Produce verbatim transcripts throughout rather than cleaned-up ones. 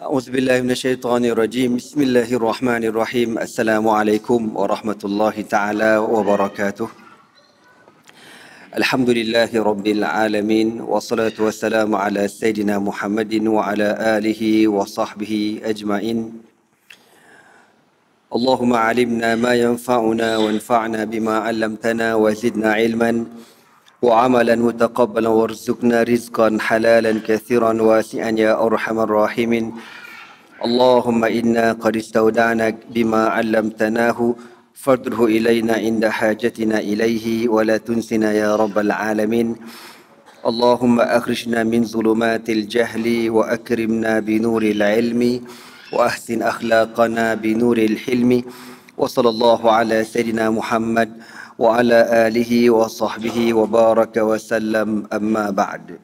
A'udzubillahi minasyaitonirrajim. Bismillahirrahmanirrahim. Assalamualaikum warahmatullahi taala wabarakatuh. Alhamdulillahi rabbil alamin wassalatu wassalamu ala sayyidina Muhammadin wa ala alihi wa sahbihi ajmain. Allahumma alimna ma yanfa'una wanfa'na bima 'allamtana wa zidna ilman wa 'amalan mutaqabbalan warzuqna rizqan halalan katsiran wasi'an ya arhamar rahimin. Allahumma inna qad istawda'nak bima 'allamtanahu fardhu ilayna inda hajatina ilayhi wa la tunsina ya rabbal alamin. Allahumma akhrijna min zulumatil jahli wa akrimna bi nuril ilmi wa ahsin akhlaqana bi nuril hilmi. Wa sallallahu ala sayyidina Muhammad wa ala alihi wa sahbihi wa baraka wa sallam, amma ba'd.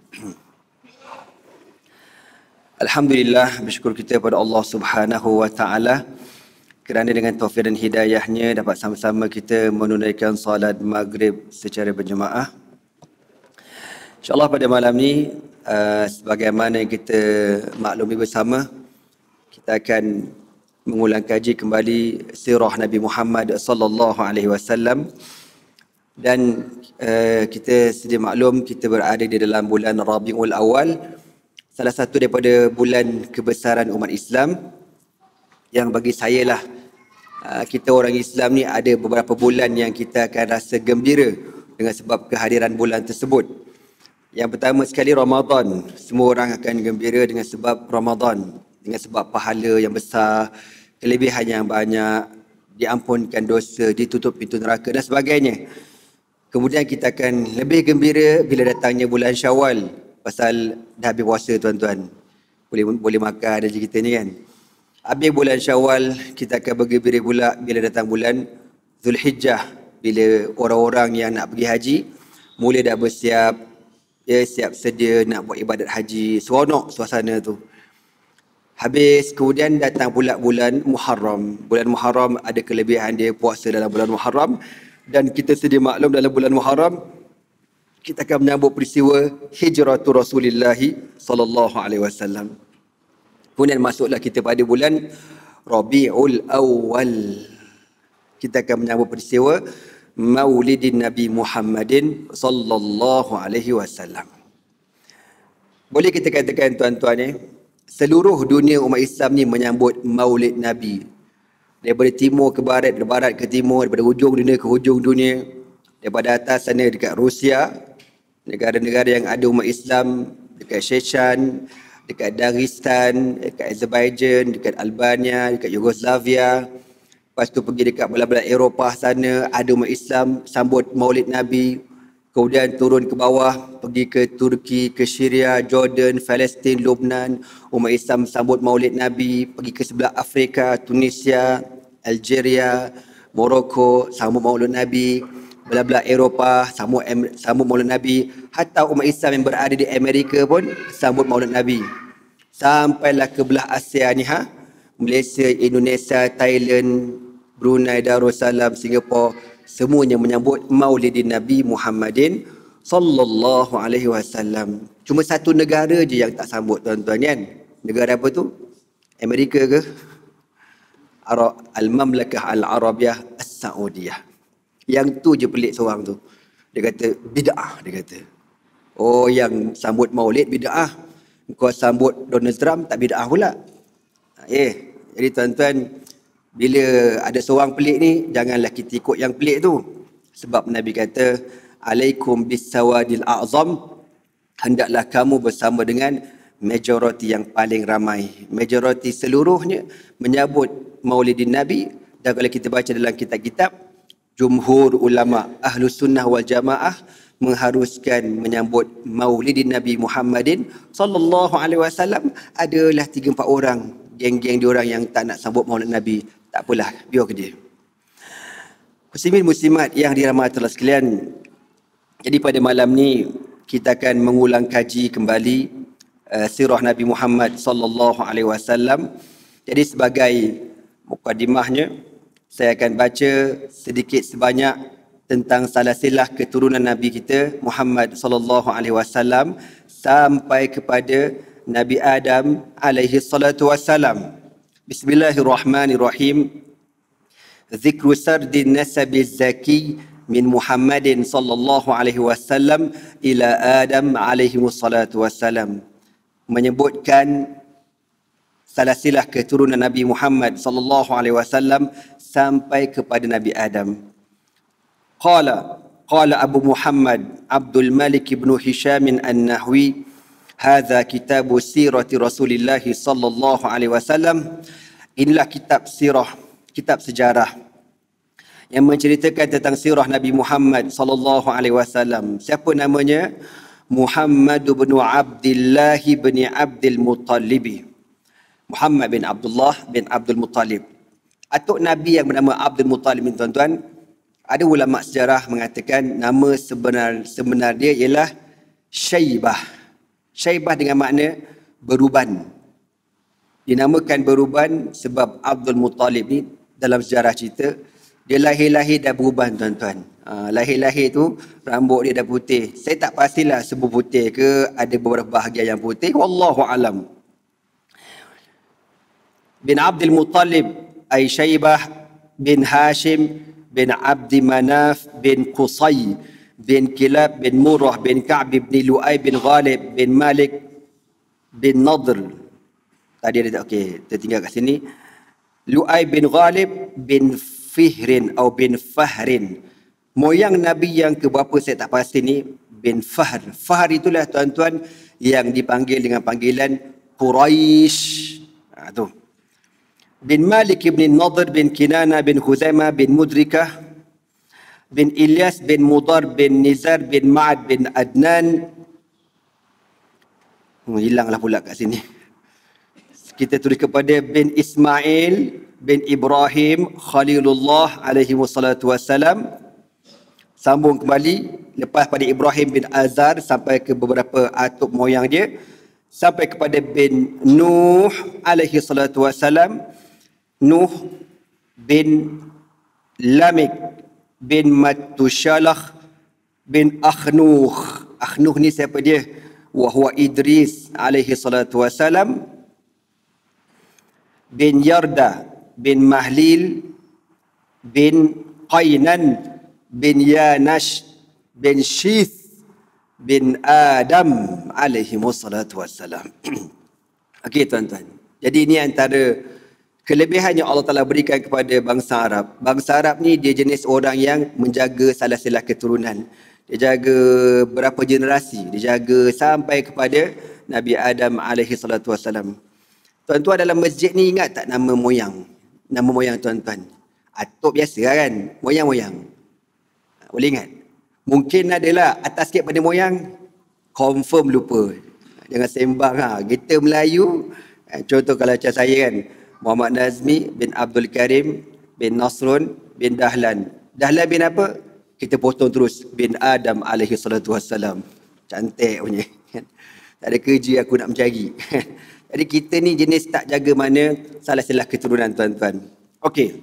Alhamdulillah, bersyukur kita kepada Allah Subhanahu wa taala kerana dengan taufik dan hidayahnya dapat sama-sama kita menunaikan salat maghrib secara berjemaah. InsyaAllah pada malam ni, uh, sebagaimana yang kita maklumi bersama, kita akan mengulang kaji kembali sirah Nabi Muhammad sallallahu alaihi wasallam. Dan uh, kita sedia maklum kita berada di dalam bulan Rabiul Awal, salah satu daripada bulan kebesaran umat Islam yang bagi saya lah, uh, kita orang Islam ni ada beberapa bulan yang kita akan rasa gembira dengan sebab kehadiran bulan tersebut. Yang pertama sekali Ramadan, semua orang akan gembira dengan sebab Ramadan, dengan sebab pahala yang besar, kelebihan yang banyak, diampunkan dosa, ditutup pintu neraka dan sebagainya. Kemudian kita akan lebih gembira bila datangnya bulan Syawal, pasal dah habis puasa tuan-tuan. Boleh boleh makan dan kita ni kan. Habis bulan Syawal, kita akan bergembira pula bila datang bulan Zulhijjah, bila orang-orang yang nak pergi haji mula dah bersiap, ya, siap sedia nak buat ibadat haji. Seronok suasana tu. Habis kemudian datang pula bulan Muharram. Bulan Muharram ada kelebihan dia, puasa dalam bulan Muharram, dan kita sedia maklum dalam bulan Muharram kita akan menyambut peristiwa hijratu Rasulullah sallallahu alaihi wasallam. Kemudian masuklah kita pada bulan Rabiul Awal. Kita akan menyambut peristiwa Maulidin Nabi Muhammadin sallallahu alaihi wasallam. Boleh kita katakan tuan-tuan ni, seluruh dunia umat Islam ni menyambut Maulid Nabi. Daripada timur ke barat, dari barat ke timur, daripada hujung dunia ke hujung dunia, daripada atas sana dekat Rusia, negara-negara yang ada umat Islam, dekat Chechen, dekat Dagestan, dekat Azerbaijan, dekat Albania, dekat Yugoslavia. Lepas tu pergi dekat belah-belah Eropah sana, ada umat Islam sambut Maulid Nabi. Kemudian turun ke bawah, pergi ke Turki, ke Syria, Jordan, Palestin, Lebanon, umat Islam sambut Maulid Nabi. Pergi ke sebelah Afrika, Tunisia, Algeria, Morocco, sambut Maulid Nabi. Belah-belah Eropah, sambut, sambut Maulid Nabi. Hatta umat Islam yang berada di Amerika pun sambut Maulid Nabi. Sampailah ke belah Asia ni, ha? Malaysia, Indonesia, Thailand, Brunei Darussalam, Singapura, semuanya menyambut Maulidin Nabi Muhammadin sallallahu alaihi wasallam. Cuma satu negara je yang tak sambut tuan-tuan kan. Negara apa tu? Amerika ke? Al-Mamlakah Al-Arabiyah As-Saudiyah. Yang tu je pelik seorang tu. Dia kata bid'ah, dia kata. Oh, yang sambut Maulid bid'ah. Kau sambut Donald Trump tak bid'ah pula. Eh, jadi tuan-tuan, bila ada seorang pelik ni, janganlah kita ikut yang pelik tu. Sebab Nabi kata, alaikum bisawadil a'zam, hendaklah kamu bersama dengan majoriti yang paling ramai. Majoriti seluruhnya menyambut Maulidin Nabi. Dan kalau kita baca dalam kitab-kitab, jumhur ulama Ahlus Sunnah wal Jamaah mengharuskan menyambut Maulidin Nabi Muhammadin sallallahu alaihi wasallam. Adalah tiga empat orang, geng-geng diorang yang tak nak sambut Maulid Nabi. Tak apalah, biar ke dia. Muslimin muslimat yang dirahmati Allah sekalian, jadi pada malam ni kita akan mengulang kaji kembali uh, sirah Nabi Muhammad sallallahu alaihi wasallam. Jadi sebagai mukadimahnya, saya akan baca sedikit sebanyak tentang salasilah keturunan Nabi kita Muhammad sallallahu alaihi wasallam sampai kepada Nabi Adam alaihi salatu wassalam. Bismillahirrahmanirrahim. Zikru sardi nasabi zaki min Muhammadin sallallahu alaihi wasallam ila Adam alaihi salatu wassalam. Menyebutkan salasilah keturunan Nabi Muhammad sallallahu alaihi wasallam sampai kepada Nabi Adam. Qala qala Abu Muhammad Abdul Malik ibn Hisham an-Nahwi, hadza kitabu sirati Rasulillah sallallahu alaihi wasallam. Inilah kitab sirah, kitab sejarah yang menceritakan tentang sirah Nabi Muhammad sallallahu alaihi wasallam. Siapa namanya? Muhammad bin Abdullah bin Abdul Muttalib. Muhammad bin Abdullah bin Abdul Muttalib. Atuk Nabi yang bernama Abdul Muttalib, tuan-tuan. Ada ulama sejarah mengatakan nama sebenar sebenar dia ialah Syaibah. Syaibah dengan makna beruban. Dinamakan beruban sebab Abdul Muttalib ni dalam sejarah cerita dia lahir-lahir dah beruban, tuan-tuan. Ha, lahir-lahir tu rambut dia dah putih. Saya tak pastilah sebut putih ke, ada beberapa bahagian yang putih, wallahu alam. Bin Abdul Muttalib ay Syaibah bin Hashim bin Abdi Manaf bin Qusay bin Kilab bin Murrah bin Ka'b bin Lu'ay bin Ghalib bin Malik bin Nadr. Tadi ada, okey, tertinggal kat sini. Lu'ay bin Ghalib bin Fihrin atau bin Fahrin. Moyang Nabi yang ke berapa saya tak pasti ni, bin Fahr. Fahr itulah, tuan-tuan, yang dipanggil dengan panggilan Quraisy. Ha, tu. Bin Malik bin Nadr bin Kinana bin Khuzaimah bin Mudrikah bin Ilyas bin Mudar bin Nizar bin Ma'ad bin Adnan. Hmm, hilanglah pula kat sini. Kita tulis kepada bin Ismail bin Ibrahim Khalilullah alaihi wassalatu wassalam. Sambung kembali lepas pada Ibrahim bin Azar sampai ke beberapa atuk moyang dia, sampai kepada bin Nuh alaihi salatu wassalam. Nuh bin Lamik bin Matushalah bin Akhnuh. Akhnuh ni siapa dia? Wahwa Idris alaihi salatu wassalam. Bin Yarda bin Mahlil bin Qainan bin Yanash bin Shith bin Adam alaihi wassalatu wassalam. Okey, tuan-tuan. Jadi ini antara kelebihan yang Allah Ta'ala berikan kepada bangsa Arab. Bangsa Arab ni dia jenis orang yang menjaga salah-salah keturunan. Dia jaga berapa generasi. Dia jaga sampai kepada Nabi Adam alaihi salatu wassalam. Tuan-tuan, dalam masjid ni ingat tak nama moyang? Nama moyang tuan-tuan. Atuk biasa kan? Moyang-moyang. Boleh ingat? Mungkin adalah atas sikit pada moyang, confirm lupa. Jangan sembang ha. Kita Melayu, contoh kalau macam saya kan, Muhammad Nazmi bin Abdul Karim bin Nasrun bin Dahlan. Dahlan bin apa? Kita potong terus bin Adam alaihi salatu wassalam. Cantik punya. Tak ada kerja aku nak mencari. Jadi kita ni jenis tak jaga mana salah-salah keturunan, tuan-tuan. Okey.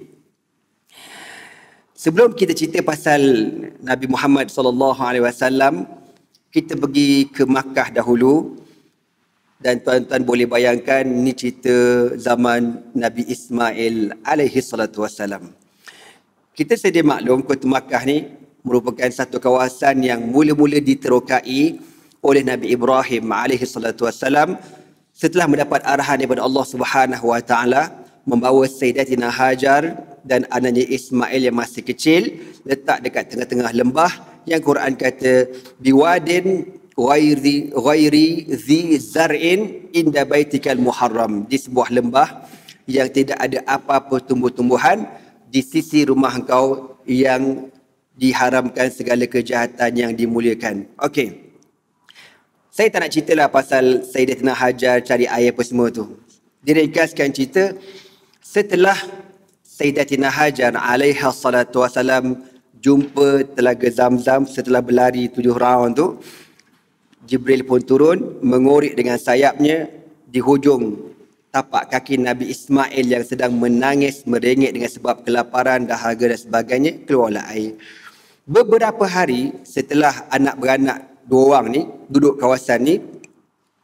Sebelum kita cerita pasal Nabi Muhammad sallallahu alaihi wasallam, kita pergi ke Makkah dahulu. Dan tuan-tuan boleh bayangkan ni cerita zaman Nabi Ismail alaihi salatu wassalam. Kita sedia maklum Kota Makkah ni merupakan satu kawasan yang mula-mula diterokai oleh Nabi Ibrahim alaihi salatu wassalam setelah mendapat arahan daripada Allah Subhanahu wa taala membawa Sayyidatina Hajar dan anaknya Ismail yang masih kecil letak dekat tengah-tengah lembah yang Quran kata biwadin ghairi ghairi zi zar'in inda baitikal muharram, di sebuah lembah yang tidak ada apa-apa tumbuh-tumbuhan di sisi rumah engkau yang diharamkan segala kejahatan yang dimuliakan. Okey. Saya tak nak ceritalah pasal Sayyidatina Hajar cari air apa semua tu. Diringkaskan cerita, setelah Sayyidatina Hajar alaiha salatu wassalam jumpa telaga Zamzam setelah berlari tujuh round tu, Jibril pun turun mengorek dengan sayapnya di hujung tapak kaki Nabi Ismail yang sedang menangis merengek dengan sebab kelaparan, dahaga dan sebagainya, keluarlah air. Beberapa hari setelah anak beranak dua orang ni duduk kawasan ni,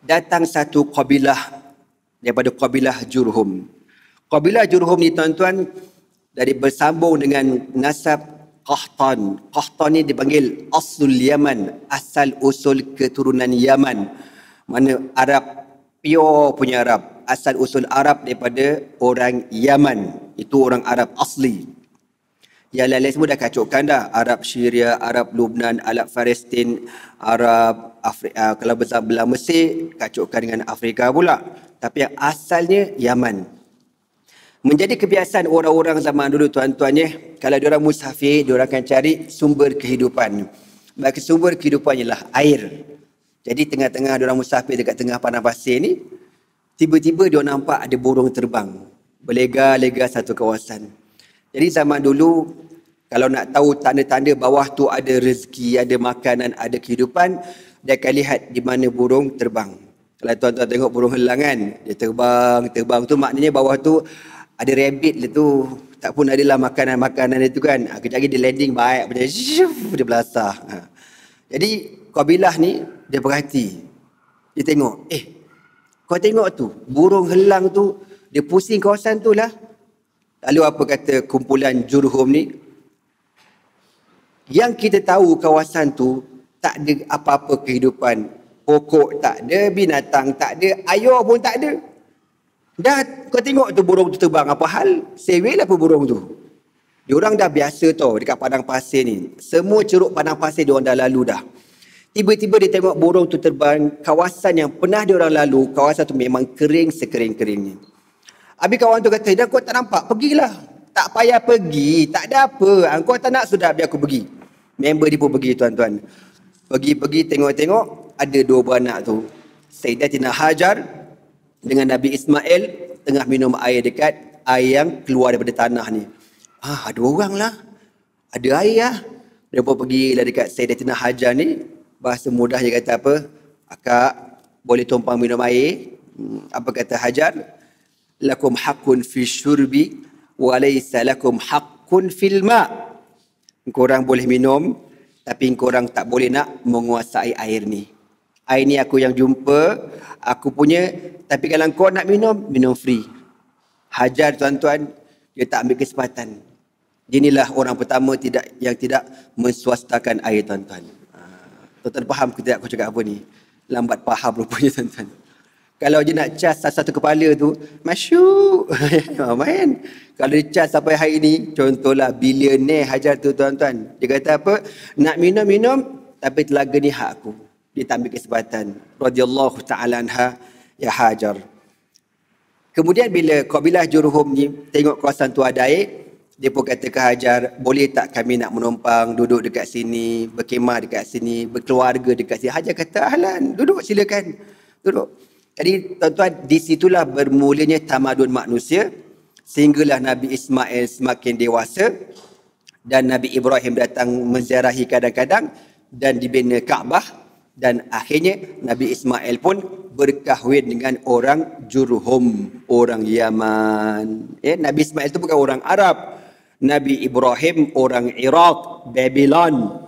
datang satu kabilah daripada kabilah Jurhum. Kabilah Jurhum ni tuan-tuan dari bersambung dengan nasab Qahtan. Qahtan ni dipanggil Aslul Yaman, asal usul keturunan Yaman. Mana Arab, pure punya Arab. Asal usul Arab daripada orang Yaman. Itu orang Arab asli. Yang lain-lain semua dah kacaukan dah. Arab Syria, Arab Lubnan, Arab Palestin, Arab Afrika, kalau besar belah Mesir, kacaukan dengan Afrika pula. Tapi yang asalnya Yaman. Menjadi kebiasaan orang-orang zaman dulu tuan-tuan ya, kalau diorang musafir, diorang akan cari sumber kehidupan. Bagi sumber kehidupan ialah air. Jadi tengah-tengah diorang musafir dekat tengah padang pasir ni, tiba-tiba diorang nampak ada burung terbang. Berlega-lega satu kawasan. Jadi zaman dulu, kalau nak tahu tanda-tanda bawah tu ada rezeki, ada makanan, ada kehidupan, dia akan lihat di mana burung terbang. Kalau tuan-tuan tengok burung helang kan, dia terbang, terbang tu maknanya bawah tu ada rabbit lah tu. Tak pun adalah makanan-makanan itu kan. Ha, kejap lagi dia landing baik macam syuf, dia belasah. Ha. Jadi kabilah ni dia perhati. Dia tengok, eh kau tengok tu, burung helang tu, dia pusing kawasan tu lah. Lalu apa kata kumpulan Jurhum ni? Yang kita tahu kawasan tu tak ada apa-apa kehidupan. Pokok tak ada, binatang tak ada, air pun tak ada. Dah kau tengok tu burung tu terbang, apa hal? Sewel apa burung tu? Diorang dah biasa tau dekat padang pasir ni. Semua ceruk padang pasir diorang dah lalu dah. Tiba-tiba dia tengok burung tu terbang, kawasan yang pernah diorang lalu, kawasan tu memang kering sekering-keringnya. Habis kawan tu kata, dah kau tak nampak? Pergilah. Tak payah pergi, tak ada apa. Kau tak nak, sudah biar aku pergi. Member dia pun pergi tuan-tuan. Pergi-pergi tengok-tengok, ada dua beranak tu. Sayyidatina Hajar dengan Nabi Ismail tengah minum air dekat air yang keluar daripada tanah ni. Ah, ada orang lah. Ada air lah. Dia pun pergilah dekat Sayyidatina Hajar ni. Bahasa mudah dia kata apa? Akak, boleh tumpang minum air? Hmm, apa kata Hajar? Lakum haqqun fi syurbi wa laysa lakum haqqun fil ma'. Korang boleh minum, tapi korang tak boleh nak menguasai air ni. Air ni aku yang jumpa, aku punya, tapi kalau kau nak minum, minum free. Hajar tuan-tuan, dia tak ambil kesempatan. Inilah orang pertama tidak yang tidak menswastakan air tuan-tuan. Tuan-tuan faham ke tidak aku cakap apa ni? Lambat faham rupanya tuan-tuan. Kalau dia nak cas satu kepala tu, masyuk. Main. Kalau dia cas sampai hari ni, contohlah bilioner Hajar tu tuan-tuan. Dia kata apa? Nak minum-minum, tapi telaga ni hak aku. Dia tak ambil kesempatan. Radiyallahu ta'ala anha, ya Hajar. Kemudian bila kabilah Jurhum ni tengok kawasan tu ada air, dia pun kata ke Hajar, boleh tak kami nak menumpang, duduk dekat sini, berkemah dekat sini, berkeluarga dekat sini. Hajar kata, ahlan, duduk silakan. Duduk. Jadi tuan-tuan, di situlah bermulanya tamadun manusia, sehinggalah Nabi Ismail semakin dewasa dan Nabi Ibrahim datang menziarahi kadang-kadang dan dibina Kaabah, dan akhirnya Nabi Ismail pun berkahwin dengan orang Jurhum, orang Yaman. Eh, Nabi Ismail itu bukan orang Arab. Nabi Ibrahim orang Iraq, Babylon.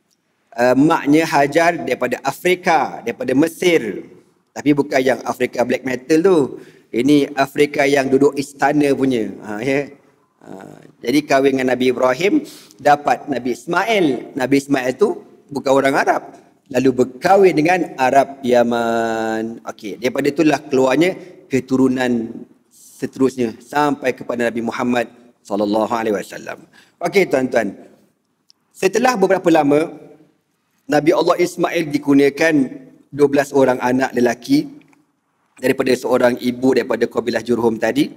Uh, maknya Hajar daripada Afrika, daripada Mesir. Tapi bukan yang Afrika black metal tu. Ini Afrika yang duduk istana punya. Ha, ya. Ha, jadi kahwin dengan Nabi Ibrahim, dapat Nabi Ismail. Nabi Ismail tu bukan orang Arab. Lalu berkahwin dengan Arab Yaman. Okey, daripada itulah keluarnya keturunan seterusnya sampai kepada Nabi Muhammad sallallahu alaihi wasallam. Okey tuan-tuan. Setelah beberapa lama Nabi Allah Ismail dikurniakan dua belas orang anak lelaki daripada seorang ibu daripada kabilah Jurhum tadi.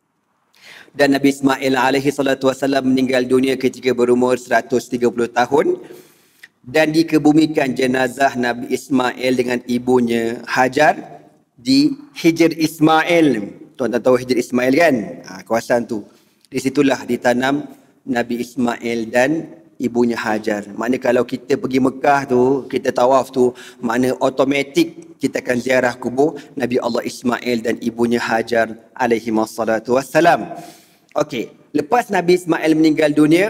Dan Nabi Ismail alaihi salatu wasallam meninggal dunia ketika berumur seratus tiga puluh tahun. Dan dikebumikan jenazah Nabi Ismail dengan ibunya Hajar di Hijr Ismail. Tuan-tuan tahu Hijr Ismail kan? Ha, kawasan tu. Di situlah ditanam Nabi Ismail dan ibunya Hajar. Maknanya kalau kita pergi Mekah tu, kita tawaf tu, makna automatik kita akan ziarah kubur Nabi Allah Ismail dan ibunya Hajar alaihi wassalatu wassalam. Okey, lepas Nabi Ismail meninggal dunia,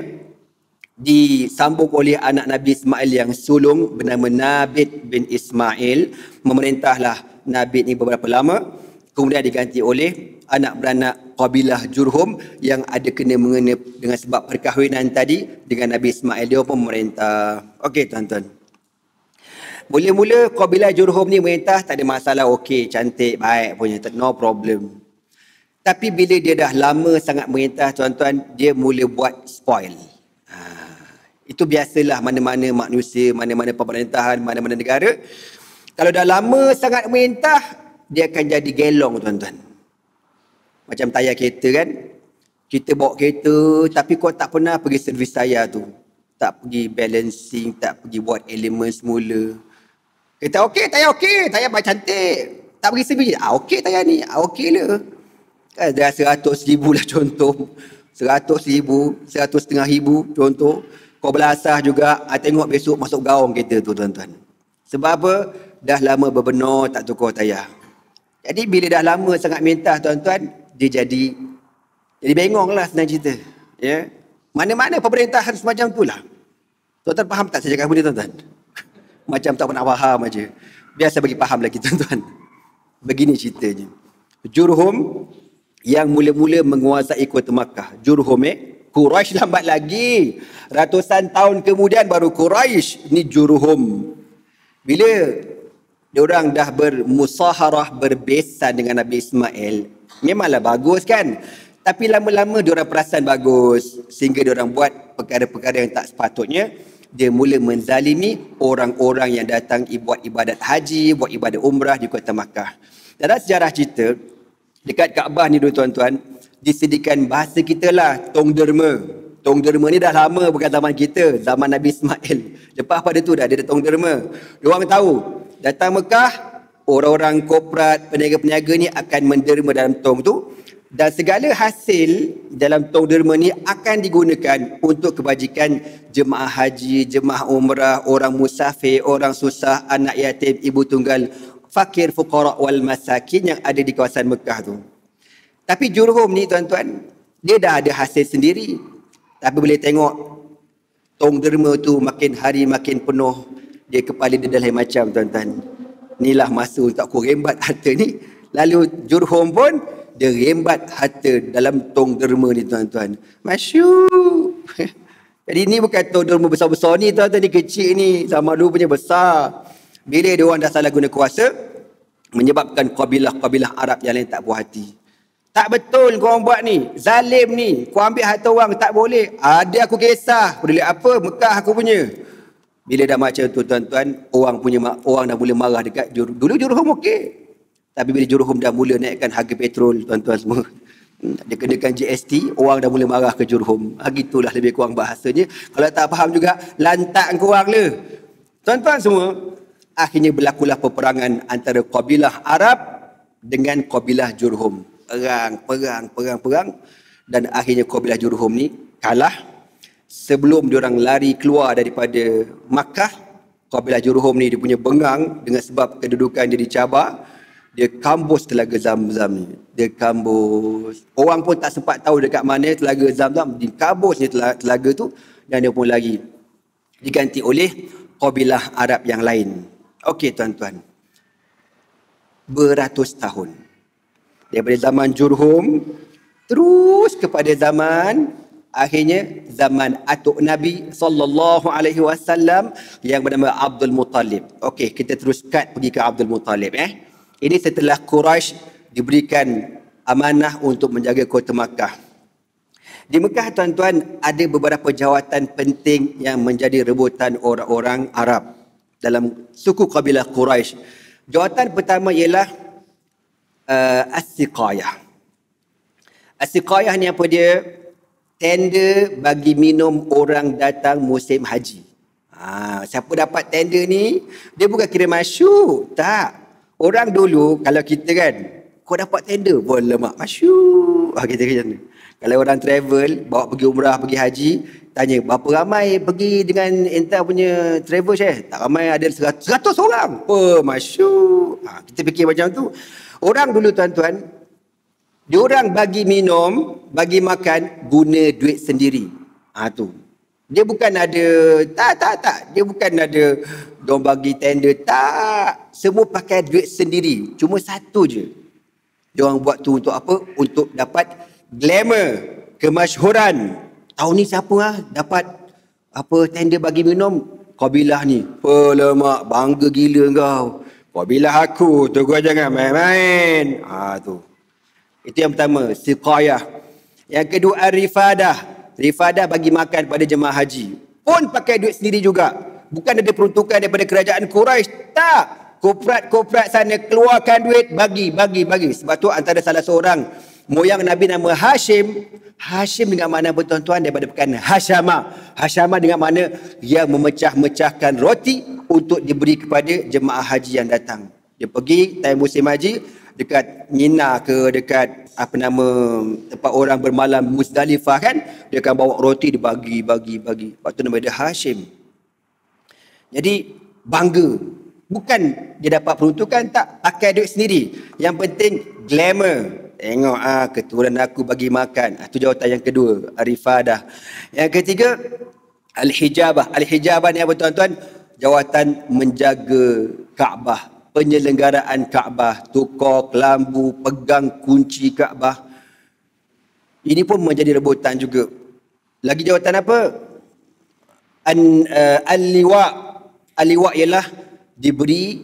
disambung oleh anak Nabi Ismail yang sulung bernama Nabit bin Ismail, memerintahlah Nabi ni beberapa lama, kemudian diganti oleh anak beranak kabilah Jurhum yang ada kena mengena dengan sebab perkahwinan tadi dengan Nabi Ismail. Dia pun memerintah. Okey tuan-tuan. Mula-mula kabilah Jurhum ni merintah tak ada masalah, okey, cantik, baik punya, no problem. Tapi bila dia dah lama sangat merintah tuan-tuan, dia mula buat spoil. Ha, itu biasalah mana-mana manusia, mana-mana pemerintahan, mana-mana negara. Kalau dah lama sangat merintah, dia akan jadi gelong tuan-tuan. Macam tayar kereta kan. Kita bawa kereta tapi kau tak pernah pergi servis tayar tu. Tak pergi balancing, tak pergi buat elemen semula. Kita okey, tayar okey, tayar baik cantik. Tak pergi servis. Ah okey tayar ni, ah okey le. Kan dah seratus ribu lah contoh. Seratus ribu, seratus setengah ribu contoh. Kau belasah juga, ah, tengok besok masuk gaung kereta tu tuan-tuan. Sebab apa? Dah lama berbenar tak tukar tayar. Jadi bila dah lama sangat minta tuan-tuan, dia jadi jadi bengong lah senang cerita. Ya. Mana-mana pemerintahan semacam tu lah. Tuan-tuan faham tak saya cakap benda tuan-tuan? Macam tak pernah faham aja. Biasa bagi faham lagi tuan-tuan. Begini ceritanya. Jurhum yang mula-mula menguasai kota Makkah. Jurhum eh. Quraisy lambat lagi. Ratusan tahun kemudian baru Quraisy. Ni Jurhum. Bila diorang dah bermusaharah, berbesan dengan Nabi Ismail, memanglah bagus kan? Tapi lama-lama diorang perasan bagus, sehingga diorang buat perkara-perkara yang tak sepatutnya. Dia mula menzalimi orang-orang yang datang buat ibadat haji, buat ibadat umrah di kota Makkah. Dalam sejarah cerita, dekat Kaabah ni tuan-tuan, disediakan bahasa kita lah, tong derma. Tong derma ni dah lama bukan zaman kita, zaman Nabi Ismail. Lepas pada tu dah ada tong derma. Diorang tahu, datang Mekah, orang-orang korporat, peniaga-peniaga ni akan menderma dalam tong tu, dan segala hasil dalam tong derma ni akan digunakan untuk kebajikan jemaah haji, jemaah umrah, orang musafir, orang susah, anak yatim, ibu tunggal, fakir, fuqara wal masakin yang ada di kawasan Mekah tu. Tapi Jurhum ni tuan-tuan, dia dah ada hasil sendiri. Tapi boleh tengok tong derma tu makin hari makin penuh, dia kepala dia dah lain macam tuan-tuan. Inilah masa untuk aku rembat harta ni. Lalu Jurhum pun dia rembat harta dalam tong derma ni tuan-tuan. Masyuk. Jadi ni bukan tong derma besar-besar ni tuan-tuan, ni kecil ni. Zaman dulu punya besar. Bila dia orang dah salah guna kuasa, menyebabkan kabilah-kabilah Arab yang lain tak puas hati. Tak betul kau orang buat ni. Zalim ni. Kau ambil harta orang tak boleh. Ada aku kisah. Peduli apa? Mekah aku punya. Bila dah macam tu tuan-tuan, orang punya orang dah mula marah dekat Jurhum. Dulu Jurhum okey. Tapi bila Jurhum dah mula naikkan harga petrol tuan-tuan semua, dia kenakan G S T, orang dah mula marah ke Jurhum. Ha, gitulah lebih kurang bahasanya. Kalau tak faham juga, lantak korang le. Tuan-tuan semua, akhirnya berlakulah peperangan antara kabilah Arab dengan kabilah Jurhum. Perang, perang, perang, perang. Dan akhirnya kabilah Jurhum ni kalah. Sebelum diorang lari keluar daripada Makkah, kabilah Jurhum ni dia punya bengang dengan sebab kedudukan dia dicabar. Dia kambus telaga Zam-Zam ni. Dia kambus. Orang pun tak sempat tahu dekat mana telaga Zam-Zam. Dikabusnya telaga, telaga tu. Dan dia pun lari. Diganti oleh kabilah Arab yang lain. Okey tuan-tuan. Beratus tahun. Daripada zaman Jurhum, terus kepada zaman, akhirnya zaman atuk Nabi sallallahu alaihi wasallam yang bernama Abdul Muttalib. Okey, kita terus cut pergi ke Abdul Muttalib eh. Ini setelah Quraisy diberikan amanah untuk menjaga kota Makkah. Di Mekah tuan-tuan ada beberapa jawatan penting yang menjadi rebutan orang-orang Arab dalam suku kabilah Quraisy. Jawatan pertama ialah uh, as-siqayah. As-siqayah ni apa dia? Tender bagi minum orang datang musim haji. Ha, siapa dapat tender ni, dia bukan kira masyuk. Tak. Orang dulu, kalau kita kan, kau dapat tender, pun lemak masyuk. Ha, kita macam ni. Kalau orang travel, bawa pergi umrah, pergi haji, tanya, berapa ramai pergi dengan entah punya travel Syekh? Tak ramai, ada seratus, seratus orang. Oh, masyuk. Ha, kita fikir macam tu. Orang dulu tuan-tuan, diorang bagi minum, bagi makan, guna duit sendiri. Ha tu. Dia bukan ada, tak, tak, tak. Dia bukan ada, diorang bagi tender, tak. Semua pakai duit sendiri. Cuma satu je. Diorang buat tu untuk apa? Untuk dapat glamour, kemasyhuran. Tahun ni siapa lah dapat apa tender bagi minum? Qabilah ni. Pelemak, bangga gila kau. Qabilah aku, tu kau jangan main-main. Ha, tu. Itu yang pertama, siqayah. Yang kedua, ar-rifadah. Rifadah bagi makan pada jemaah haji. Pun pakai duit sendiri juga. Bukan ada peruntukan daripada kerajaan Quraisy. Tak. Korporat-korporat sana keluarkan duit, bagi, bagi, bagi. Sebab tu antara salah seorang moyang Nabi nama Hashim. Hashim dengan mana bertuan-tuan daripada pekan Hashamah. Hashamah dengan mana yang memecah-mecahkan roti untuk diberi kepada jemaah haji yang datang. Dia pergi time musim haji dekat Mina ke dekat apa nama tempat orang bermalam Muzdalifah kan, dia akan bawa roti dibagi bagi bagi. Waktu nama dia Hashim. Jadi bangga. Bukan dia dapat peruntukan, tak, pakai duit sendiri. Yang penting glamour. Tengok ah keturunan aku bagi makan. Itu ah, jawatan yang kedua, arifadah. Yang ketiga, al-hijabah. Al-hijabah ni apa tuan-tuan? Jawatan menjaga Kaabah. Penyelenggaraan Kaabah, tukar kelambu, pegang kunci Kaabah. Ini pun menjadi rebutan juga. Lagi jawatan apa? An, uh, al-liwa. Al-liwa ialah diberi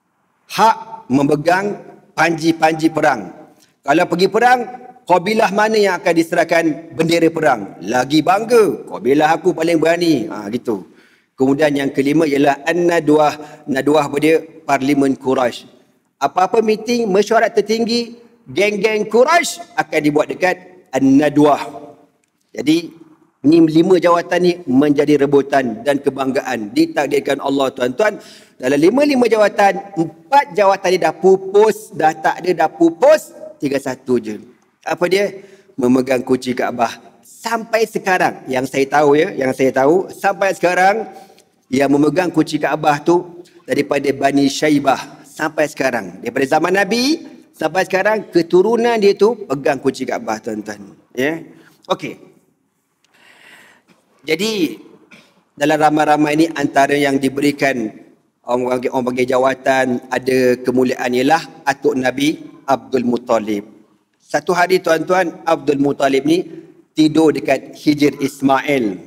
hak memegang panji-panji perang. Kalau pergi perang, qabilah mana yang akan diserahkan bendera perang? Lagi bangga. Qabilah aku paling berani. Ha, gitu. Kemudian yang kelima ialah an-nadwah. Nadwah pada Parlimen Quraisy. Apa-apa meeting mesyuarat tertinggi, geng-geng Quraisy akan dibuat dekat an-nadwah. Jadi, ini lima jawatan ni menjadi rebutan dan kebanggaan. Ditakdirkan Allah tuan-tuan. Dalam lima-lima jawatan, empat jawatan ni dah pupus, dah tak ada, dah pupus, tiga satu je. Apa dia? Memegang kunci Kaabah. Sampai sekarang, yang saya tahu ya, yang saya tahu, sampai sekarang, yang memegang kunci Kaabah tu daripada Bani Syaibah sampai sekarang. Daripada zaman Nabi sampai sekarang, keturunan dia tu pegang kunci Kaabah tuan-tuan. Ya. Okey. Jadi dalam ramai-ramai ini antara yang diberikan orang bagi, orang bagi jawatan ada kemuliaan ialah atuk Nabi Abdul Muttalib. Satu hari tuan-tuan, Abdul Muttalib ni tidur dekat Hijr Ismail.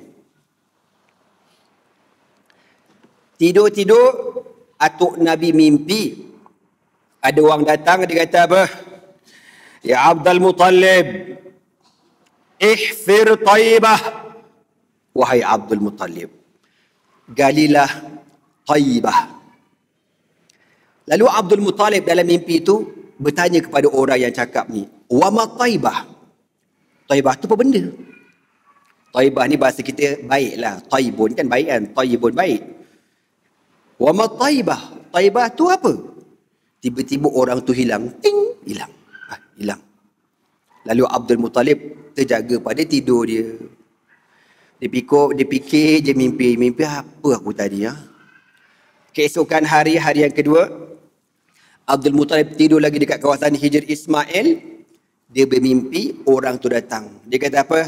Tidur-tidur, atuk Nabi mimpi. Ada orang datang, dia kata apa? Ya Abdul Muttalib, ihfir Taibah. Wahai Abdul Muttalib, galilah Taibah. Lalu Abdul Muttalib dalam mimpi itu bertanya kepada orang yang cakap ni, wa ma Taibah? Taibah tu apa benda? Taibah ni bahasa kita baiklah. Taibun kan baik kan? Taibun baik. Wa ma Taibah? Taibah tu apa? Tiba-tiba orang tu hilang. Ting, hilang. Ha, hilang. Lalu Abdul Muttalib terjaga pada tidur dia. Dia fikir, dia fikir je mimpi. Mimpi apa aku tadi ya? Keesokan hari, hari yang kedua, Abdul Muttalib tidur lagi dekat kawasan Hijr Ismail. Dia bermimpi, orang tu datang. Dia kata apa?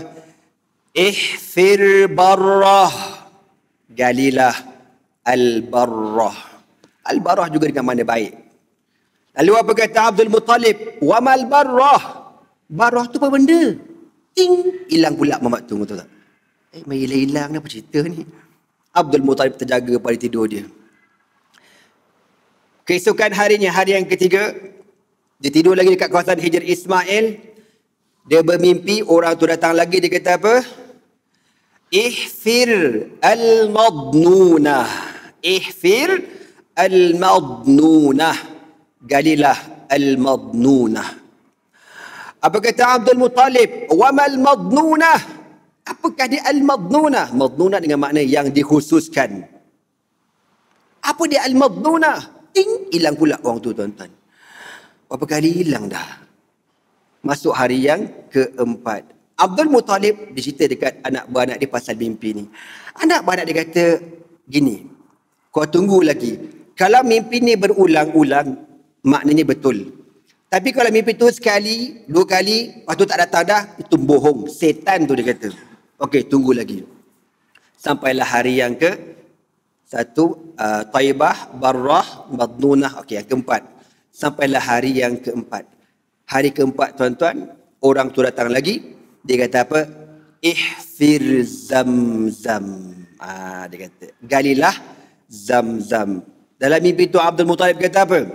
Ihfir barrah. Galilah al-barrah. Al-barrah juga dengan mana baik. Lalu apa kata Abdul Muttalib? Wa mal barrah. Barrah tu apa benda? Ting, hilang pula mamak tu, betul tak? Eh, mai hilang-hilang apa cerita ni? Abdul Muttalib terjaga pada tidur dia. Keesokan harinya, hari yang ketiga, dia tidur lagi dekat kawasan Hijr Ismail. Dia bermimpi, orang tu datang lagi, dia kata apa? Ihfir al-madnunah. Ihfir al-madnunah. Galilah al-madnunah. Apa kata Abdul Muttalib? Wa mal madnunah. Apakah dia al-madnunah? Madnunah dengan makna yang dikhususkan. Apa dia al-madnunah? Ting, hilang pula orang tu tuan-tuan. Berapa kali hilang dah. Masuk hari yang keempat. Abdul Muttalib dicerita dekat anak beranak dia pasal mimpi ni. Anak beranak dia kata gini, kau tunggu lagi. Kalau mimpi ni berulang-ulang, maknanya betul. Tapi kalau mimpi tu sekali, dua kali, lepas tu tak datang dah, itu bohong. Setan tu dia kata. Okey, tunggu lagi. Sampailah hari yang ke satu, uh, Taibah, Barrah, Madnunah. Okey, yang keempat. Sampailah hari yang keempat. Hari keempat, tuan-tuan, orang tu datang lagi. Dia kata apa? Ihfir Zamzam. Ah, dia kata, galilah Zamzam. Dalam mimpi tu Abdul Muttalib kata apa?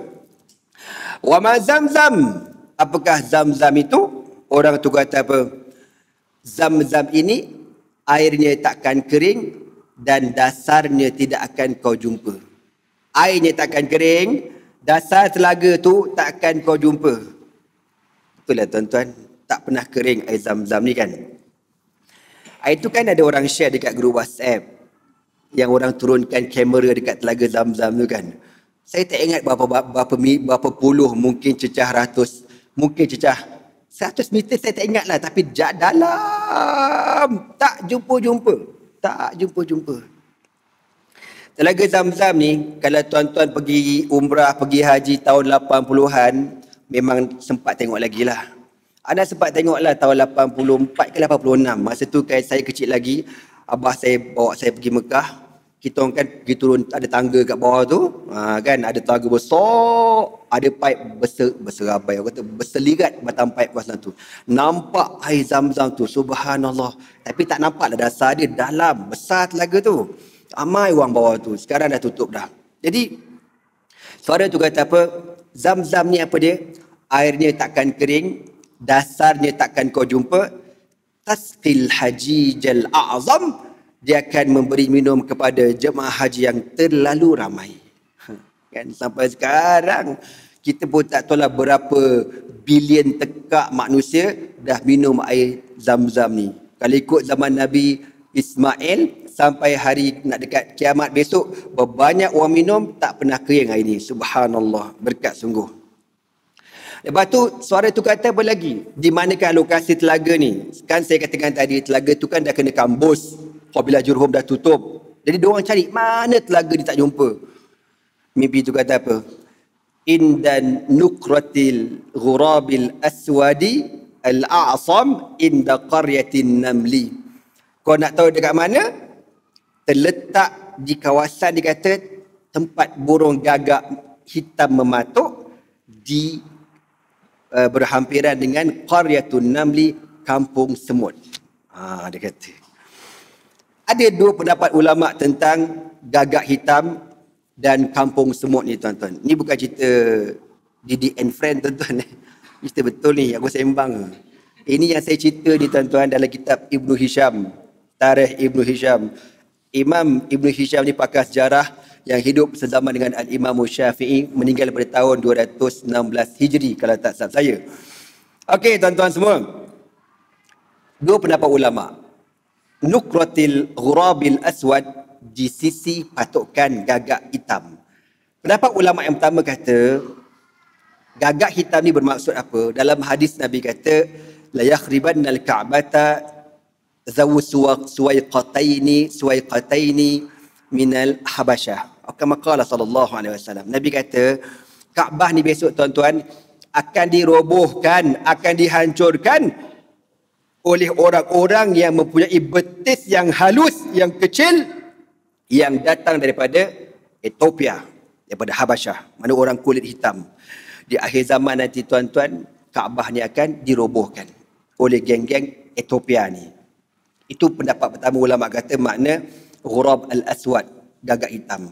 Wa ma Zamzam. Apakah Zamzam itu? Orang tu kata apa? Zamzam ini airnya takkan kering dan dasarnya tidak akan kau jumpa. Airnya takkan kering, dasar telaga tu takkan kau jumpa. Itulah tuan-tuan, tak pernah kering air Zamzam ni kan. Air tu kan ada orang share dekat grup WhatsApp yang orang turunkan kamera dekat telaga Zamzam tu kan. Saya tak ingat berapa berapa berapa puluh, mungkin cecah ratus, mungkin cecah seratus meter, saya tak ingat lah. Tapi dalam, tak jumpa-jumpa. Tak jumpa-jumpa. Telaga Zamzam ni, kalau tuan-tuan pergi umrah, pergi haji tahun lapan puluhan, memang sempat tengok lagi lah. Anda sempat tengok lah tahun lapan puluh empat ke lapan puluh enam. Masa tu kan saya kecil lagi, abah saya bawa saya pergi Mekah. Kita orang kan pergi turun, ada tangga kat bawah tu, ha, kan ada tangga besar, ada pipe besar, berserabai, orang kata berselirat batang pipe kawasan tu. Nampak air Zamzam tu, subhanallah. Tapi tak nampak lah dasar dia, dalam, besar telaga tu. Ramai orang bawah tu, sekarang dah tutup dah. Jadi, suara tu kata apa? Zamzam ni apa dia? Airnya takkan kering, dasarnya takkan kau jumpa. Tasqil hajijal a'zam. Dia akan memberi minum kepada jemaah haji yang terlalu ramai. Kan sampai sekarang kita pun tak tahu lah berapa bilion tekak manusia dah minum air Zamzam ni. Kalau ikut zaman Nabi Ismail sampai hari nak dekat kiamat besok, berbanyak orang minum tak pernah kering air ni. Subhanallah, berkat sungguh. Lepas tu suara tu kata apa lagi? Di manakah lokasi telaga ni? Kan saya katakan tadi, telaga tu kan dah kena kambus. Qabilah Jurhum dah tutup. Jadi diorang cari mana telaga ni, tak jumpa. Mimpi tu kata apa? Indan nukratil ghurabil aswadi al-a'sam inda qaryatin namli. Kau nak tahu dekat mana? Terletak di kawasan dikata tempat burung gagak hitam mematuk di uh, berhampiran dengan qaryatun namli, kampung semut. Ha, dia kata. Ada dua pendapat ulama tentang gagak hitam dan kampung semut ni tuan-tuan. Ni bukan cerita Didi and Friend tuan-tuan. Cerita betul ni, aku sembang. Ini yang saya cerita ni tuan-tuan dalam kitab Ibnu Hisham. Tarikh Ibnu Hisham. Imam Ibnu Hisham ni pakar sejarah yang hidup sezaman dengan Al-Imam Syafi'i, meninggal pada tahun dua ratus enam belas Hijri kalau tak salah saya. Okey tuan-tuan semua. Dua pendapat ulama. Nukratil ghurabil aswad, di sisi patukan gagak hitam. Pendapat ulama yang pertama kata gagak hitam ni bermaksud apa? Dalam hadis Nabi kata la yakhribannal ka'bata zawu suwaiqataini suwaiqataini minal habasyah. Kama qala sallallahu alaihi wasallam. Nabi kata Kaabah ni besok tuan-tuan akan dirobohkan, akan dihancurkan oleh orang-orang yang mempunyai betis yang halus, yang kecil, yang datang daripada Ethiopia, daripada Habasyah, mana orang kulit hitam. Di akhir zaman nanti tuan-tuan, Kaabah ni akan dirobohkan oleh geng-geng Ethiopia ni. Itu pendapat pertama ulama kata makna ghurab al-aswad, gagak hitam.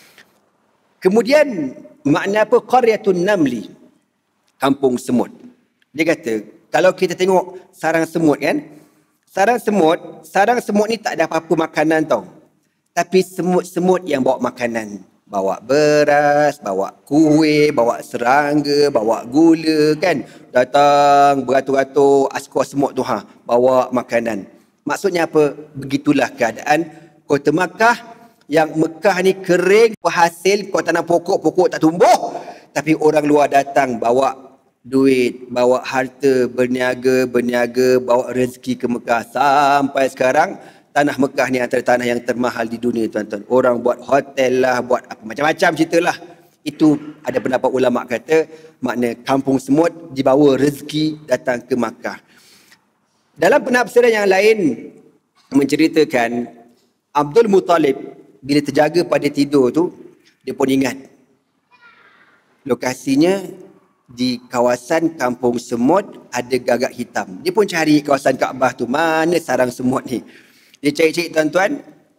Kemudian makna apa? Qaryatun namli, kampung semut. Dia kata kalau kita tengok sarang semut kan, sarang semut, sarang semut ni tak ada apa-apa makanan tau. Tapi semut-semut yang bawa makanan. Bawa beras, bawa kuih, bawa serangga, bawa gula kan. Datang beratur-ratur askar semut tu ha, bawa makanan. Maksudnya apa? Begitulah keadaan kota Makkah, yang Mekah ni kering, hasil kau tanam pokok-pokok tak tumbuh. Tapi orang luar datang bawa duit, bawa harta, berniaga, berniaga, bawa rezeki ke Mekah. Sampai sekarang, tanah Mekah ni antara tanah yang termahal di dunia tuan-tuan. Orang buat hotel lah, buat apa, macam-macam cerita lah. Itu ada pendapat ulama kata, makna kampung semut dibawa rezeki datang ke Makkah. Dalam penafsiran yang lain, menceritakan Abdul Muttalib bila terjaga pada tidur tu, dia pun ingat lokasinya di kawasan Kampung Semut ada gagak hitam. Dia pun cari kawasan Kaabah tu, mana sarang semut ni. Dia cari-cari tuan-tuan.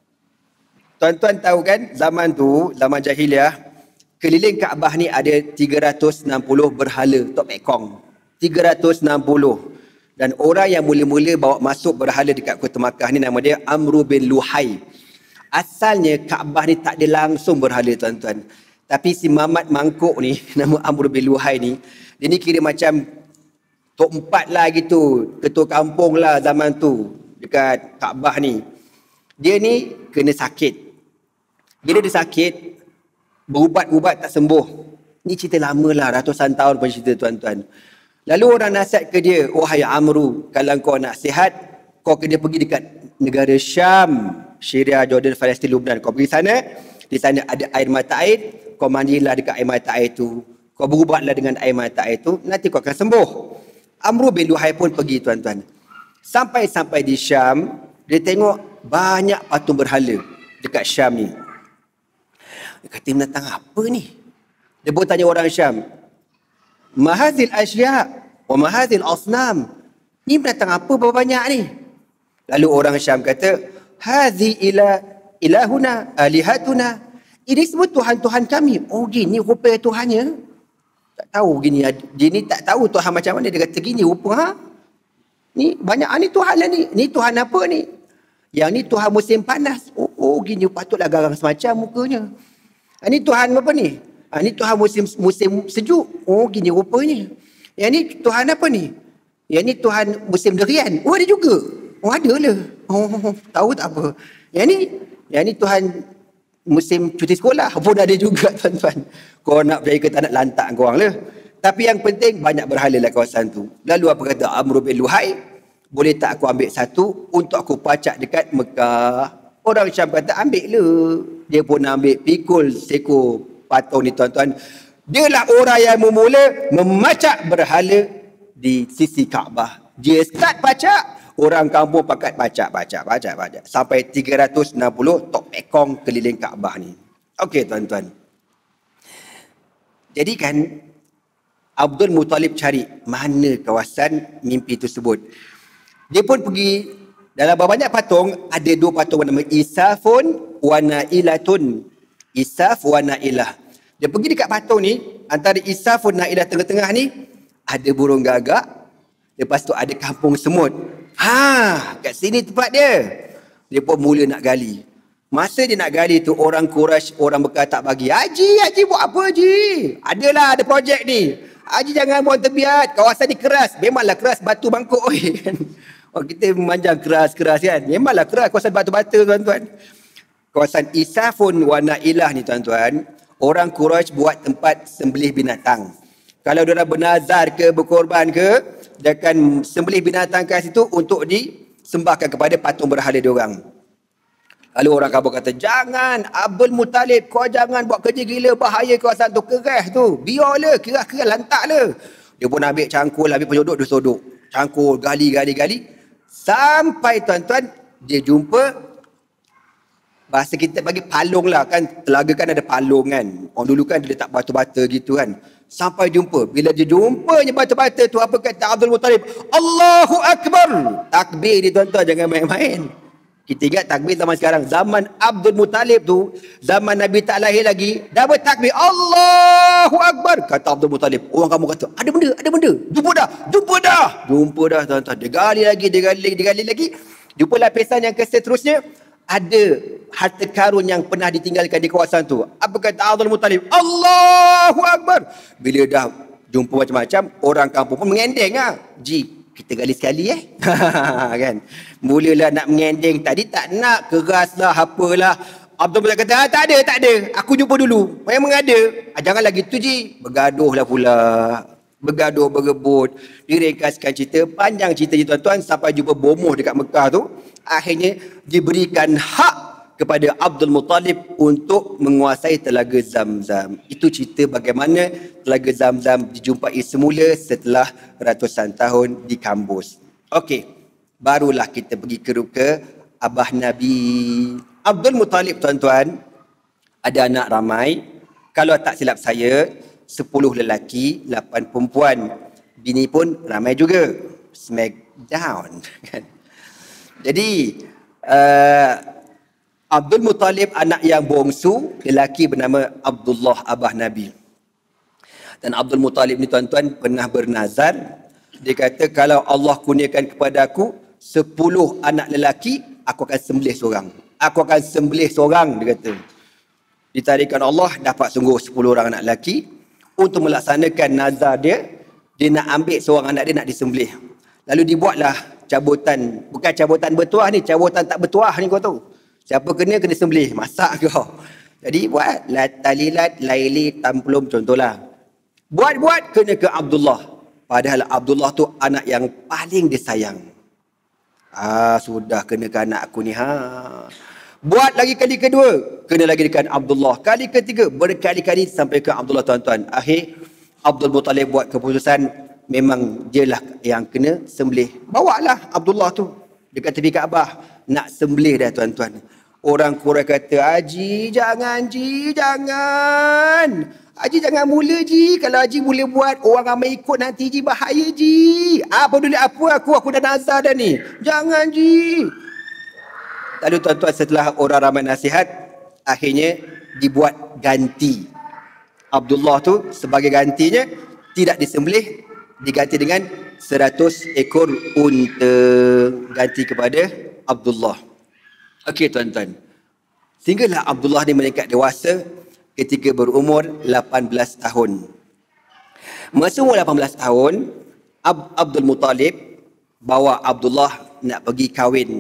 Tuan-tuan tahu kan, zaman tu, zaman jahiliah, keliling Kaabah ni ada tiga ratus enam puluh berhala Tok Pekong. tiga ratus enam puluh. Dan orang yang mula-mula bawa masuk berhala dekat Kota Makkah ni nama dia Amru bin Luhai. Asalnya Kaabah ni tak ada langsung berhala tuan-tuan. Tapi si Mamat Mangkuk ni, nama Amru bin Luhai ni, dia ni kira macam Tok Empat lah gitu, ketua kampung lah zaman tu dekat Kaabah ni. Dia ni kena sakit. Bila dia sakit, berubat-ubat tak sembuh. Ni cerita lama lah, ratusan tahun pun cerita tuan-tuan. Lalu orang nasihat ke dia, wahai Amru, kalau kau nak sihat, kau kena pergi dekat negara Syam, Syria, Jordan, Palestin, Lebanon. Kau pergi sana, di sana ada air mata air, kau mandilah dekat air mata air tu. Kau berubatlah dengan air mata air tu, nanti kau akan sembuh. Amru bin Luhai pun pergi tuan-tuan. Sampai-sampai di Syam, dia tengok banyak patung berhala dekat Syam ni. Dia kata, menatang apa ni? Dia pun tanya orang Syam, mahazil asya' wa mahazil asnam. Ni menatang apa berapa banyak ni? Lalu orang Syam kata, hazi ila ilahuna alihatuna. Ini semua Tuhan-Tuhan kami. Oh gini rupa Tuhannya. Tak tahu gini. Dia ni tak tahu Tuhan macam mana. Dia kata gini rupa. Ha? Ni banyak ni Tuhan lah ni. Ni Tuhan apa ni? Yang ni Tuhan musim panas. Oh, oh gini patutlah garang semacam mukanya. Ha, ni Tuhan apa ni? Ha, ni Tuhan musim musim sejuk. Oh gini rupanya. Yang ni Tuhan apa ni? Yang ni Tuhan musim durian. Oh ada juga. Oh ada lah. Oh tahu tak apa. Yang ni, yang ni Tuhan musim cuti sekolah pun ada juga tuan-tuan. Kau nak percaya ke tak nak lantak korang lah. Tapi yang penting banyak berhala lah kawasan tu. Lalu apa kata Amru bin Luhai, boleh tak aku ambil satu untuk aku pacak dekat Mekah? Orang Syam kata ambil le. Dia pun ambil pikul seekor patung ni tuan-tuan. Dialah orang yang memula memacak berhala di sisi Kaabah. Dia start pacak, orang kampung pakat pacak, pacak, pacak, pacak. Sampai tiga ratus enam puluh Tok Pekong keliling Kaabah ni. Okey tuan-tuan. Jadi kan Abdul Muttalib cari mana kawasan mimpi tersebut. Dia pun pergi, dalam banyak patung, ada dua patung bernama Isafun wa Nailatun. Isaf wa Nailah. Dia pergi dekat patung ni, antara Isaf wa Nailah tengah-tengah ni, ada burung gagak. Lepas tu ada kampung semut. Ha, kat sini tempat dia. Dia pun mula nak gali. Masa dia nak gali tu, orang Quraisy, orang Mekah tak bagi. Haji, Haji buat apa Haji? Adalah, ada projek ni. Haji jangan buang tebiat, kawasan ni keras. Memanglah keras, batu bangkuk. Oh, kita memanjang keras-keras kan. Memanglah keras, kawasan batu-batu tuan-tuan. Kawasan Isafun wa Nailah ni tuan-tuan, orang Quraisy buat tempat sembelih binatang. Kalau dia nak bernazar ke, berkorban ke, dia akan sembelih binatang kat situ untuk disembahkan kepada patung berhala dia orang. Lalu orang kampung kata, jangan Abdul Muttalib, kau jangan buat kerja gila, bahaya kawasan tu, keras tu. Biarlah, keras-keras, lantaklah. Dia pun ambil cangkul, ambil penyodok, dia sodok. Cangkul, gali, gali, gali. Sampai tuan-tuan, dia jumpa, bahasa kita bagi palung lah kan. Telaga kan ada palung kan. Orang dulu kan dia letak batu-bata gitu kan. Sampai jumpa. Bila dia jumpanya batu-bata tu, apa kata Abdul Muttalib? Allahu Akbar. Takbir ni tuan-tuan, jangan main-main. Kita ingat takbir zaman sekarang. Zaman Abdul Muttalib tu, zaman Nabi tak lahir lagi, dah bertakbir. Allahu Akbar. Kata Abdul Muttalib. Orang kamu kata, ada benda, ada benda. Jumpa dah, jumpa dah. Jumpa dah tuan-tuan. Dia gali lagi, dia gali lagi, dia gali lagi. Jumpa lapisan yang keseterusnya. Ada harta karun yang pernah ditinggalkan di kawasan tu. Apa kata Abdul Muttalib? Allahu Akbar. Bila dah jumpa macam-macam, orang kampung pun mengendeng lah. Ji, kita gali sekali eh. Kan? Mulalah nak mengendeng. Tadi tak nak, keras lah, apalah. Abdul Muttalib kata, ah, tak ada, tak ada. Aku jumpa dulu. Memang ada. Ah, jangan lagi tu Ji. Bergaduh lah pula. Bergaduh, berebut. Diringkaskan cerita. Panjang cerita je tuan-tuan. Sampai jumpa bomoh dekat Mekah tu. Akhirnya diberikan hak kepada Abdul Muttalib untuk menguasai Telaga Zamzam. Itu cerita bagaimana Telaga Zamzam dijumpai semula setelah ratusan tahun di Kambus. Okey, barulah kita pergi ke ruka Abah Nabi Abdul Muttalib tuan-tuan, ada anak ramai. Kalau tak silap saya, sepuluh lelaki, lapan perempuan. Bini pun ramai juga. Smackdown. Jadi, uh, Abdul Muttalib anak yang bongsu, lelaki bernama Abdullah, abah Nabi. Dan Abdul Muttalib ni tuan-tuan pernah bernazar. Dia kata, kalau Allah kurniakan kepada aku sepuluh anak lelaki, aku akan sembelih seorang. Aku akan sembelih seorang, dia kata. Ditarikan Allah, dapat sungguh sepuluh orang anak lelaki. Untuk melaksanakan nazar dia, dia nak ambil seorang anak dia nak disembelih. Lalu dibuatlah cabutan, bukan cabutan bertuah ni, cabutan tak bertuah ni kau tahu. Siapa kena, kena sembelih, masak kau. Jadi buat talilat, laili, tamplum contohlah. Buat-buat kena ke Abdullah. Padahal Abdullah tu anak yang paling disayang. Ah, sudah kena ke anak aku ni. Ha. Buat lagi kali kedua, kena lagi dekat Abdullah. Kali ketiga, berkali-kali sampai ke Abdullah tuan-tuan. Akhir, Abdul Muttalib buat keputusan, memang dia lah yang kena sembelih. Bawalah Abdullah tu dekat tepi Kaabah. Nak sembelih dah tuan-tuan. Orang Quraisy kata, Haji jangan Ji, jangan. Haji jangan mula Ji. Kalau Haji mula buat, orang ramai ikut nanti Ji, bahaya Ji. Apa dulu apa aku, aku dah nazar dah ni. Jangan Ji. Lalu tuan-tuan setelah orang ramai nasihat, akhirnya dibuat ganti. Abdullah tu sebagai gantinya tidak disembelih, diganti dengan seratus ekor unta, ganti kepada Abdullah. Okey tuan-tuan. Sehinggalah Abdullah ni meningkat dewasa ketika berumur lapan belas tahun. Masa umur lapan belas tahun, Ab- Abdul Muttalib bawa Abdullah nak pergi kahwin.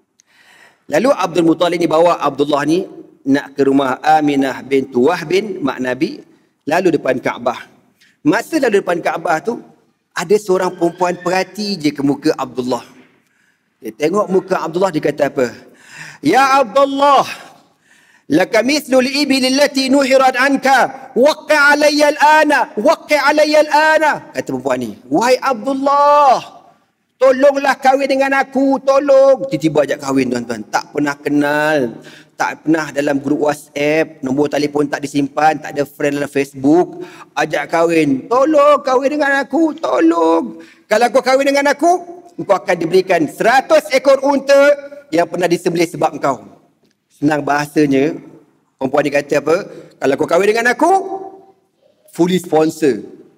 Lalu Abdul Muttalib ni bawa Abdullah ni nak ke rumah Aminah bintu Wahb bin mak Nabi, lalu depan Kaabah. Masa lalu depan Kaabah tu, ada seorang perempuan perhati je ke muka Abdullah. Dia tengok muka Abdullah, dia kata apa? Ya Abdullah, laka mithlu al-ibil allati nuhirat anka, waqi' alayya al-ana, waqi' alayya al-ana. Kata perempuan ni, wahai Abdullah, tolonglah kahwin dengan aku, tolong. Tiba-tiba ajak kahwin tuan-tuan. Tak pernah kenal, tak pernah dalam grup WhatsApp, nombor telefon tak disimpan, tak ada friend dalam Facebook. Ajak kahwin, tolong kahwin dengan aku, tolong. Kalau kau kahwin dengan aku, kau akan diberikan seratus ekor unta yang pernah disembelih sebab engkau. Senang bahasanya, perempuan ni kata apa? Kalau kau kahwin dengan aku, fully sponsor.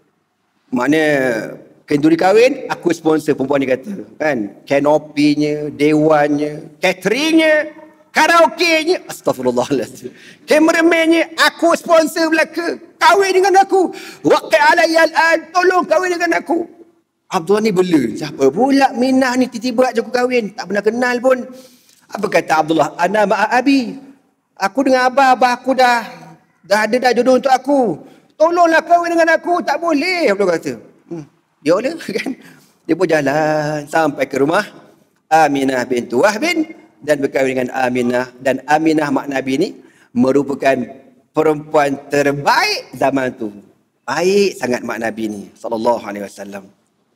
Maknanya kenduri kahwin, aku sponsor, perempuan ni kata. Kan? Kanopinya, dewannya, cateringnya, karaoke-nya, astagfirullahaladzim. Kameramennya, aku sponsor belaka. Kahwin dengan aku. Waqi' alayya al-an, tolong kahwin dengan aku. Abdullah ni bela. Siapa pula Minah ni tiba-tiba ajak aku kahwin. Tak pernah kenal pun. Apa kata Abdullah? Ana ma'a abi. Aku dengan abah, abah aku dah dah ada dah jodoh untuk aku. Tolonglah kahwin dengan aku. Tak boleh. Abdullah kata. Hmm. Dia boleh kan? Dia pun jalan sampai ke rumah Aminah bintu Wahb dan berkahwin dengan Aminah. Dan Aminah mak Nabi ni merupakan perempuan terbaik zaman tu. Baik sangat mak Nabi ni sallallahu alaihi wasallam.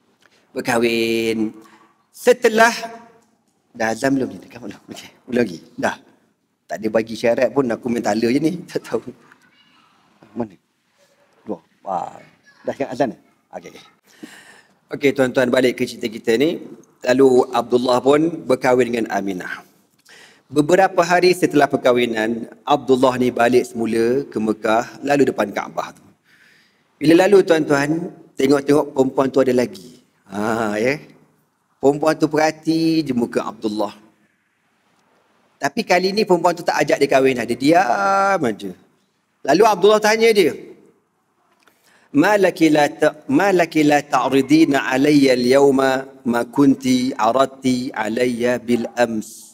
Berkahwin. Setelah dah azam belum ni? Dekat belum? Okey, belum lagi. Dah. Tak ada bagi syarat pun, aku main tala je ni. Tak tahu. Mana? Dua. Wah. Dah kan azan dah? Okey. Okey tuan-tuan, balik ke cerita kita ni. Lalu Abdullah pun berkahwin dengan Aminah. Beberapa hari setelah perkahwinan, Abdullah ni balik semula ke Mekah, lalu depan Kaabah tu. Bila lalu tuan-tuan, tengok-tengok perempuan tu ada lagi. Ha, ya. Perempuan tu perhati je muka Abdullah. Tapi kali ni perempuan tu tak ajak dia kahwin, dia diam aja. Lalu Abdullah tanya dia, "Ma laki la ta ma laki la ta'ridina alayya al-yawma ma kunti aradti alayya bil ams?"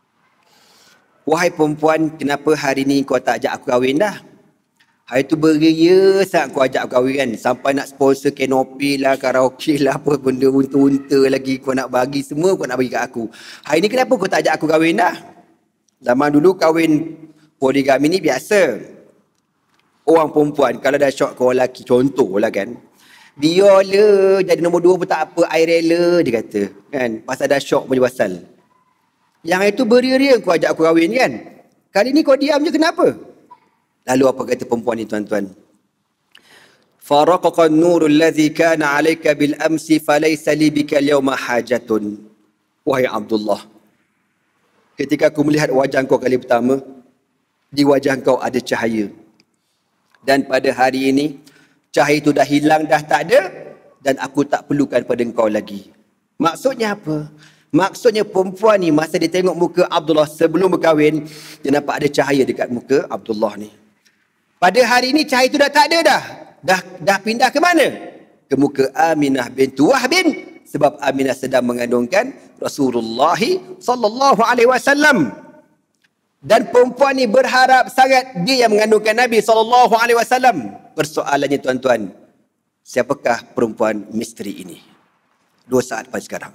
Wahai perempuan, kenapa hari ni kau tak ajak aku kahwin dah? Hari tu beria sangat kau ajak aku kahwin kan. Sampai nak sponsor kanopi lah, karaoke lah, apa benda unta-unta lagi kau nak bagi, semua kau nak bagi kat aku. Hari ni kenapa kau tak ajak aku kahwin dah? Zaman dulu kahwin poligami ni biasa. Orang perempuan kalau dah syok ke orang lelaki, contoh lah kan, biarlah jadi nombor dua pun tak apa, I rela, dia kata kan, pasal dah syok punya pasal. Yang itu beria-ria kau ajak aku kahwin kan. Kali ni kau diam je, kenapa? Lalu apa kata perempuan ni tuan-tuan? Faraqaqa an-nurul ladzi kana 'alaika bil amsi falaysa li bika al-yawma hajatun. Wahai Abdullah, ketika aku melihat wajah kau kali pertama, di wajah kau ada cahaya. Dan pada hari ini, cahaya itu dah hilang, dah tak ada, dan aku tak perlukan pada engkau lagi. Maksudnya apa? Maksudnya perempuan ni masa dia tengok muka Abdullah sebelum berkahwin, dia nampak ada cahaya dekat muka Abdullah ni. Pada hari ini cahaya itu dah tak ada dah. Dah dah pindah ke mana? Ke muka Aminah bintu Wahb, sebab Aminah sedang mengandungkan Rasulullah sallallahu alaihi wasallam. Dan perempuan ni berharap sangat dia yang mengandungkan Nabi sallallahu alaihi wasallam. Persoalannya tuan-tuan, siapakah perempuan misteri ini? Dua saat lepas sekarang.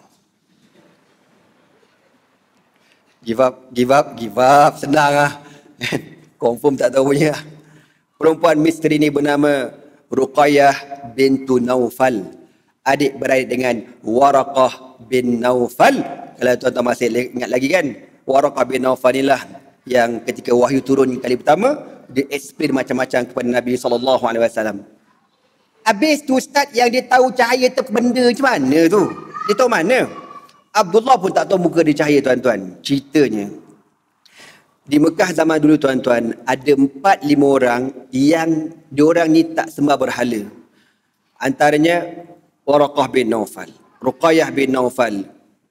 Give up, give up, give up. Senang lah. Confirm tak tahu punya. Perempuan misteri ini bernama Ruqayyah bintu Naufal. Adik beradik dengan Waraqah bin Naufal. Kalau tuan-tuan masih ingat lagi kan, Waraqah bin Naufal inilah yang ketika wahyu turun kali pertama, dia explain macam-macam kepada Nabi sallallahu alaihi wasallam. Habis tu ustaz yang dia tahu cahaya tu benda macam mana tu? Dia tahu mana? Abdullah pun tak tahu muka dia cahaya tuan-tuan. Ceritanya, di Mekah zaman dulu tuan-tuan, ada empat lima orang yang diorang ni tak sembah berhala. Antaranya Waraqah bin Naufal, Ruqayyah bin Naufal,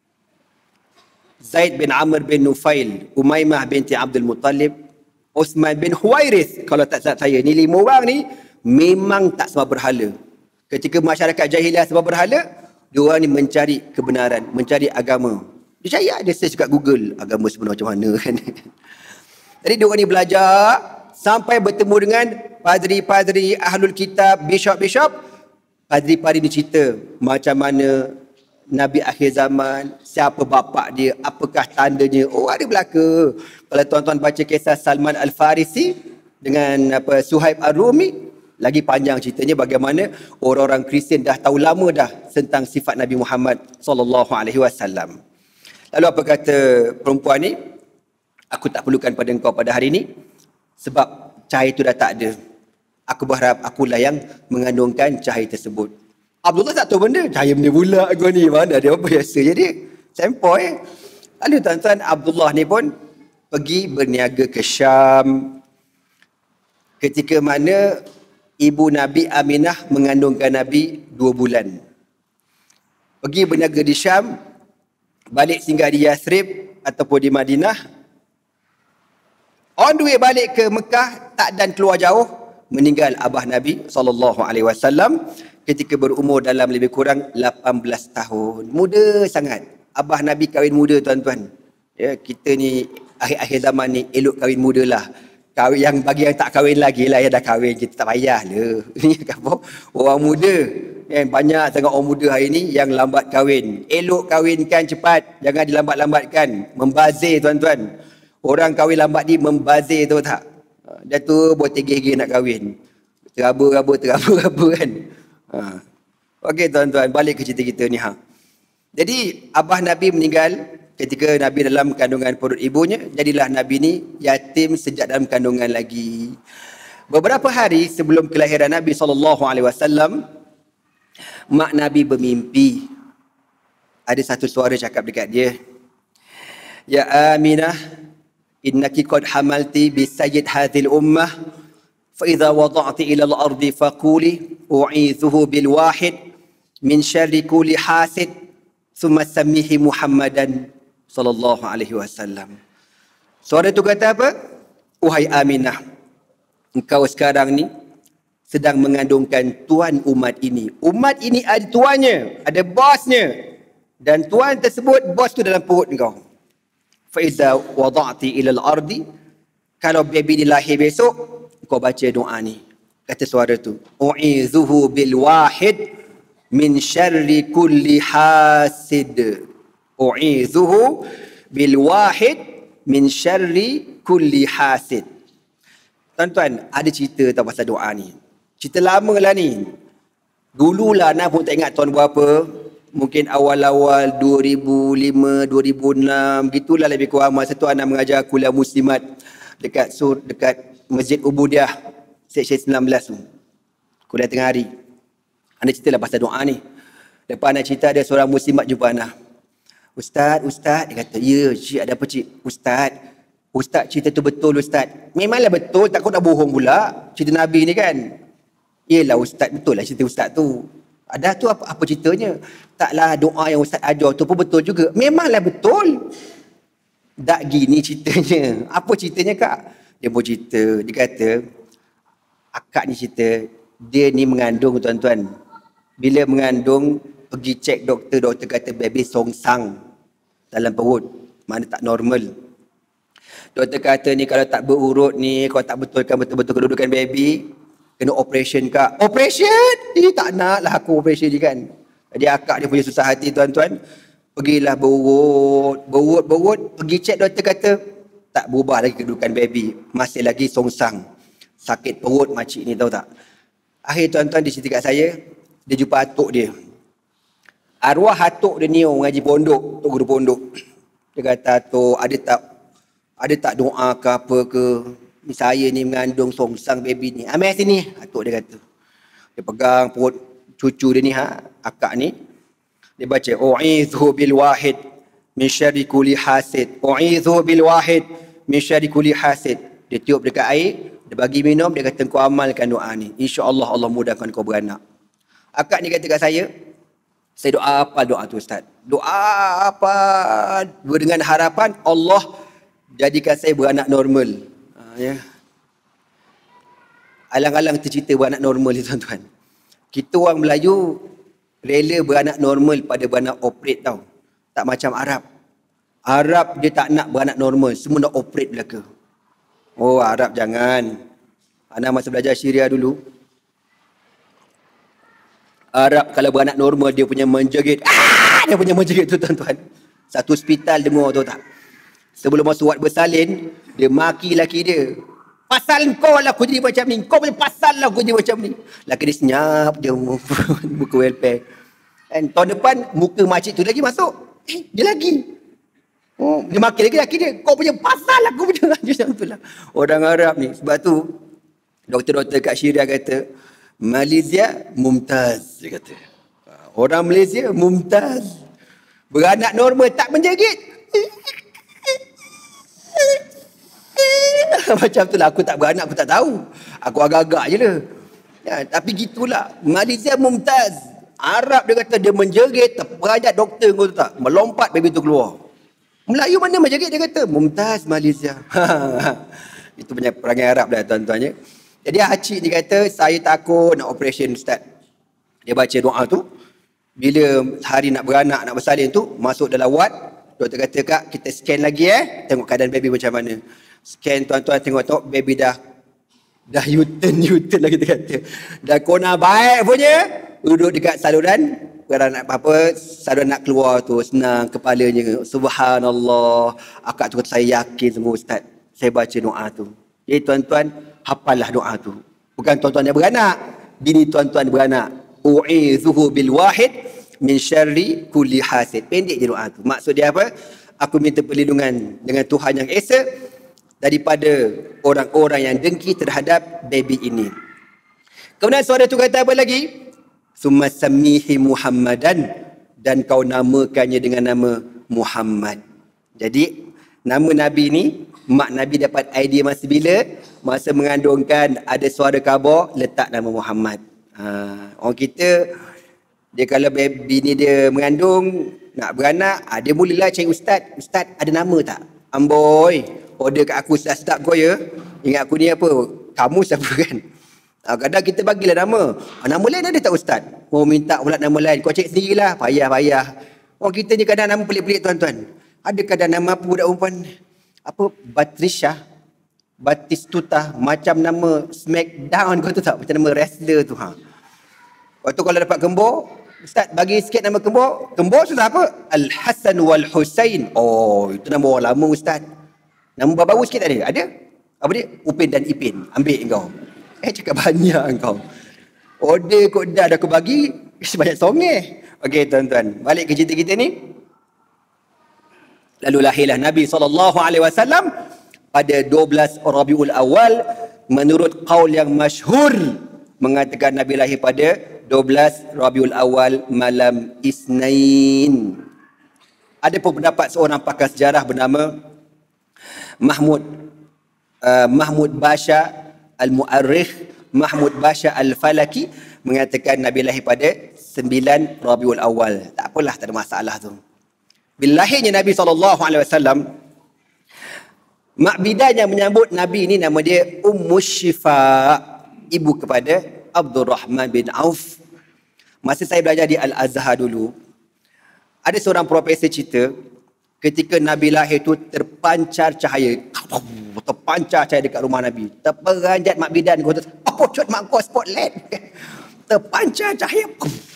Zaid bin Amr bin Nufail, Umaymah binti Abdul Muttalib, Uthman bin Huwairith. Kalau tak salah saya, ni lima orang ni memang tak sembah berhala. Ketika masyarakat jahiliah sembah berhala, diorang ni mencari kebenaran, mencari agama. Dia cari, ada search kat Google, agama sebenar macam mana kan. Jadi diorang ni belajar sampai bertemu dengan padri-padri, ahlul kitab, bishop-bishop. Padri-padri ni cerita macam mana Nabi akhir zaman, siapa bapak dia, apakah tandanya. Oh, ada belaka. Kalau tuan-tuan baca kisah Salman Al-Farisi dengan apa Suhaib Ar-Rumi, lagi panjang ceritanya bagaimana orang-orang Kristian dah tahu lama dah tentang sifat Nabi Muhammad sallallahu alaihi wasallam. Lalu apa kata perempuan ni? Aku tak perlukan pada engkau pada hari ini sebab cahaya itu dah tak ada. Aku berharap akulah yang mengandungkan cahaya tersebut. Abdullah tak tahu benda. Cahaya benda pula aku ni. Mana ada apa biasa je dia. Sempoi eh. Lalu tuan-tuan, Abdullah ni pun pergi berniaga ke Syam. Ketika mana ibu Nabi Aminah mengandungkan Nabi dua bulan. Pergi berniaga di Syam. Balik singgah di Yathrib ataupun di Madinah. On the way balik ke Mekah, tak dan keluar jauh, meninggal abah Nabi sallallahu alaihi wasallam ketika berumur dalam lebih kurang lapan belas tahun. Muda sangat. Abah Nabi kahwin muda tuan-tuan. Ya, kita ni akhir-akhir zaman ni elok kahwin muda lah. Kahwin yang bagi yang tak kahwin lagi lah, yang dah kahwin kita tak payah lah. Ini apa? Orang muda. Yang banyak sangat orang muda hari ni yang lambat kahwin. Elok kahwinkan cepat, jangan dilambat-lambatkan. Membazir tuan-tuan. Orang kahwin lambat ni membazir tahu tak? Dia tu buat tegih-tegih nak kahwin. Teraba-raba, teraba-raba kan. Ha. Okey tuan-tuan, balik ke cerita kita ni. Ha. Jadi abah Nabi meninggal ketika Nabi dalam kandungan perut ibunya. Jadilah Nabi ni yatim sejak dalam kandungan lagi. Beberapa hari sebelum kelahiran Nabi sallallahu alaihi wasallam, mak Nabi bermimpi. Ada satu suara cakap dekat dia. Ya Aminah, innaki qad hamalti bi sayyid hadhil ummah fa idza wada'ti ila al-ardi faquli u'idhuhu bil wahid min syarri kulli hasid thumma sammihi Muhammadan sallallahu alaihi wasallam. Suara itu kata apa? Wahai Aminah, engkau sekarang ni sedang mengandungkan tuan umat ini. Umat ini ada tuannya, ada bosnya. Dan tuan tersebut, bos tu dalam perut engkau. Faiza wada'ti ilal ardi, kalau baby ni lahir besok, kau baca doa ni. Kata suara tu, u'izuhu bil wahid min syarri kulli hasid. U'izuhu bil wahid min syarri kulli hasid. Tuan-tuan, ada cerita tentang pasal doa ni. Cerita lama lah ni. Dululah Ana pun tak ingat tahun berapa. Mungkin awal-awal dua ribu lima, dua ribu enam, gitulah lebih kurang. Masa tu Ana mengajar kuliah muslimat dekat sur dekat Masjid Ubudiah Seksyen sembilan belas tu. Kuliah tengah hari. Ana ceritalah pasal doa ni. Lepas anak cerita ada seorang muslimat jumpa anak. Ustaz, Ustaz, dia kata, ya cik, ada apa cik? Ustaz, Ustaz cerita tu betul Ustaz. Memanglah betul, takut nak bohong pula. Cerita Nabi ni kan. Yelah Ustaz, betul lah cerita Ustaz tu. Ada tu apa, apa ceritanya? Taklah doa yang Ustaz ajar tu pun betul juga. Memanglah betul. Tak gini ceritanya. Apa ceritanya kak? Dia pun cerita, dia kata, akak ni cerita, dia ni mengandung tuan-tuan. Bila mengandung, pergi cek doktor, doktor kata baby songsang dalam perut. Mana tak normal. Doktor kata ni kalau tak berurut ni, kalau tak betulkan betul-betul kedudukan baby, kena operation kak. Operation? Ini tak nak lah aku operation ni kan. Jadi akak dia punya susah hati tuan-tuan. Pergilah berurut, berurut, berurut. Pergi cek doktor kata, tak berubah lagi kedudukan baby. Masih lagi songsang. Sakit perut makcik ni tahu tak. Akhir tuan-tuan dia cerita kat saya, dia jumpa atuk dia. Arwah atuk dia ni orang ngaji pondok, tok guru pondok. Dia kata, atuk ada tak ada tak doa ke apa ke? Ni saya ni mengandung songsang baby ni. Ambil sini, atuk dia kata. Dia pegang perut cucu dia ni, ha, akak ni. Dia baca, u'idhu bil wahid min syarri kulli hasid. U'idhu bil wahid min syarri kulli hasid. Dia tiup dekat air, dia bagi minum, dia kata kau amalkan doa ni. InsyaAllah Allah mudahkan kau beranak. Akak ni kata kat saya, saya doa apa doa tu Ustaz? Doa apa dengan harapan Allah jadikan saya beranak normal. Ha, ya. Alang-alang tercipta beranak normal ni tuan-tuan. Kita orang Melayu rela beranak normal pada beranak operate tau. Tak macam Arab. Arab dia tak nak beranak normal, semua nak operate belaka. Oh Arab jangan. Ana masa belajar Syria dulu. Arab kalau beranak normal dia punya menjerit. Ah, dia punya menjerit tu tuan-tuan. Satu hospital dengar tu tak. Sebelum masuk wad bersalin, dia maki laki dia. Pasal kau lah aku jadi macam ni. Kau punya pasal lah aku jadi macam ni. Laki dia senyap dia buka welfare. Dan tahun depan muka makcik tu lagi masuk. Eh, dia lagi. Oh, dia maki lagi laki dia. Kau punya pasal lah aku punya macam tu lah. Orang Arab ni. Sebab tu doktor-doktor kat Syria kata Malaysia mumtaz, dia kata. Orang Malaysia mumtaz. Beranak normal tak menjerit. Macam tu lah, aku tak beranak, aku tak tahu. Aku agak-agak je lah. Ya, tapi gitulah. Malaysia mumtaz. Arab dia kata dia menjerit, terperanjat doktor kau tu tak. Melompat baby tu keluar. Melayu mana menjerit dia kata mumtaz Malaysia. Itu punya perangai Arab dah tuan-tuan ya. Jadi Acik ni kata, saya takut nak operation Ustaz. Dia baca doa tu. Bila hari nak beranak, nak bersalin tu, masuk dalam ward. Doktor kata, kak, kita scan lagi eh. Tengok keadaan baby macam mana. Scan tuan-tuan, tengok-tengok baby dah dah U-turn, U-turn lagi dia kata. Dah kona baik punya. Duduk dekat saluran. Kalau nak apa-apa, saluran nak keluar tu. Senang kepalanya. Subhanallah. Akak tu kata, saya yakin semua Ustaz. Saya baca doa tu. Jadi tuan-tuan, hafallah doa tu. Bukan tuan-tuan yang beranak. Bini tuan-tuan beranak. U'idzuhu bil wahid min syarri kulli hasid. Pendek je doa tu. Maksud dia apa? Aku minta perlindungan dengan Tuhan yang Esa daripada orang-orang yang dengki terhadap baby ini. Kemudian saudara tu kata apa lagi? Summa sammihi Muhammadan, dan kau namakannya dengan nama Muhammad. Jadi nama Nabi ni, mak Nabi dapat idea masa bila? Masa mengandungkan ada suara khabar, letak nama Muhammad. Ha, orang kita, dia kalau baby ni dia mengandung, nak beranak, ha, dia mulalah cari ustaz. Ustaz ada nama tak? Amboi, order kat aku sedap-sedap kau ya. Ingat aku ni apa? Kamu siapa kan? Ha, kadang kita bagilah nama. Ha, nama lain ada tak ustaz? Oh minta pula nama lain. Kau cek sendirilah. Payah-payah. Orang kita ni kadang nama pelik-pelik tuan-tuan. Ada kadang nama apa budak perempuan? Apa? Batrisha, Batistuta, macam nama Smackdown kau tu tak? Macam nama wrestler tu. Ha. Waktu kalau dapat kembur, ustaz bagi sikit nama kembur. Kembur sudah apa? Al-Hasan wal-Husain. Oh, itu nama orang lama ustaz. Nama baru sikit ada? Ada? Apa dia? Upin dan Ipin. Ambil kau. Eh cakap banyak kau. Order kau dah dah aku bagi, sebanyak songeh. Okey tuan-tuan, balik ke cerita kita ni. Lalu lahirlah Nabi sallallahu alaihi wasallam pada dua belas Rabiul Awal. Menurut qaul yang masyhur mengatakan Nabi lahir pada dua belas Rabiul Awal malam Isnin. Ada pun pendapat seorang pakar sejarah bernama Mahmud uh, Mahmud Basha Al-Mu'arrikh Mahmud Basha Al-Falaki mengatakan Nabi lahir pada sembilan Rabiul Awal. Tak apalah, tak ada masalah tu. Bila lahirnya Nabi sallallahu alaihi wasallam, mak bidan yang menyambut Nabi ini nama dia Ummu Syifa, ibu kepada Abdul Rahman bin Auf. Masa saya belajar di Al-Azhar dulu, ada seorang profesor cerita ketika Nabi lahir tu terpancar cahaya. Terpancar cahaya dekat rumah Nabi. Terperanjat mak bidan kata, apa cut mak kau spotlight. Terpancar cahaya.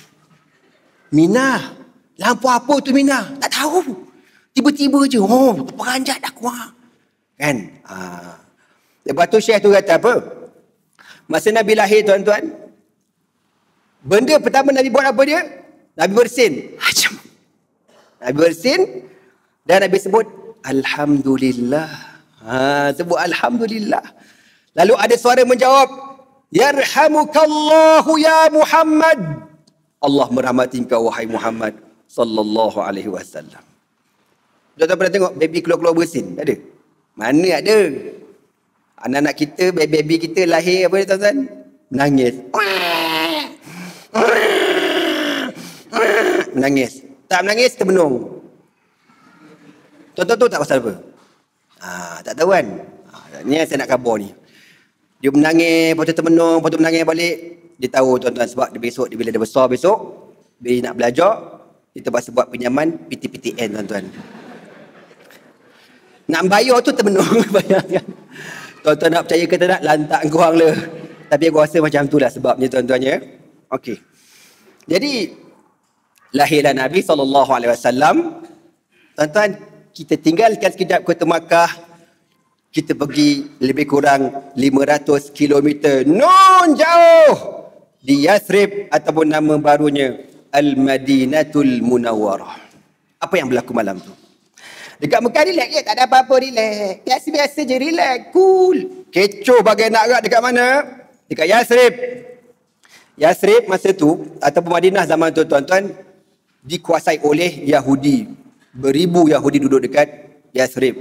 Mina, lampu apa tu Mina? Tak tahu. Tiba-tiba je, oh, terperanjat aku. Kan? Ha. Lepas tu Syekh tu kata apa? Masa Nabi lahir tuan-tuan, benda pertama Nabi buat apa dia? Nabi bersin. Nabi bersin dan Nabi sebut Alhamdulillah. Ha, sebut Alhamdulillah. Lalu ada suara menjawab, Yarhamukallahu ya Muhammad. Allah merahmati engkau wahai Muhammad sallallahu alaihi wasallam. Tuan-tuan pernah tengok baby keluar-keluar bersin? Tak ada? Mana ada? Anak-anak kita, baby-baby kita lahir apa dia tuan-tuan? Menangis. Menangis. Tak menangis, termenung. Tuan-tuan tahu tak pasal apa? Ha, tak tahu kan? Ha, ni yang saya nak khabar ni. Dia menangis, lepas tu termenung, lepas tu menangis balik. Dia tahu tuan-tuan sebab dia besok, dia bila dia besar besok, bila dia nak belajar, dia terpaksa buat pinjaman P T P T N tuan-tuan. Nak bayar tu termenung. Bayangkan. Tuan-tuan nak percaya ke tak, lantak korang lah. Tapi aku rasa macam tu lah sebabnya tuan-tuan ya. Okey. Jadi, lahirlah Nabi sallallahu alaihi wasallam. Tuan-tuan, kita tinggalkan sekejap kota Makkah. Kita pergi lebih kurang lima ratus kilometer. Nun jauh. Di Yathrib ataupun nama barunya Al-Madinatul Munawwarah. Apa yang berlaku malam tu? Dekat Mekah relax je, tak ada apa-apa, relax. Biasa-biasa je, relax, cool. Kecoh bagai nak agak dekat mana? Dekat Yathrib. Yathrib masa tu, ataupun Madinah zaman tu tuan-tuan, dikuasai oleh Yahudi. Beribu Yahudi duduk dekat Yathrib.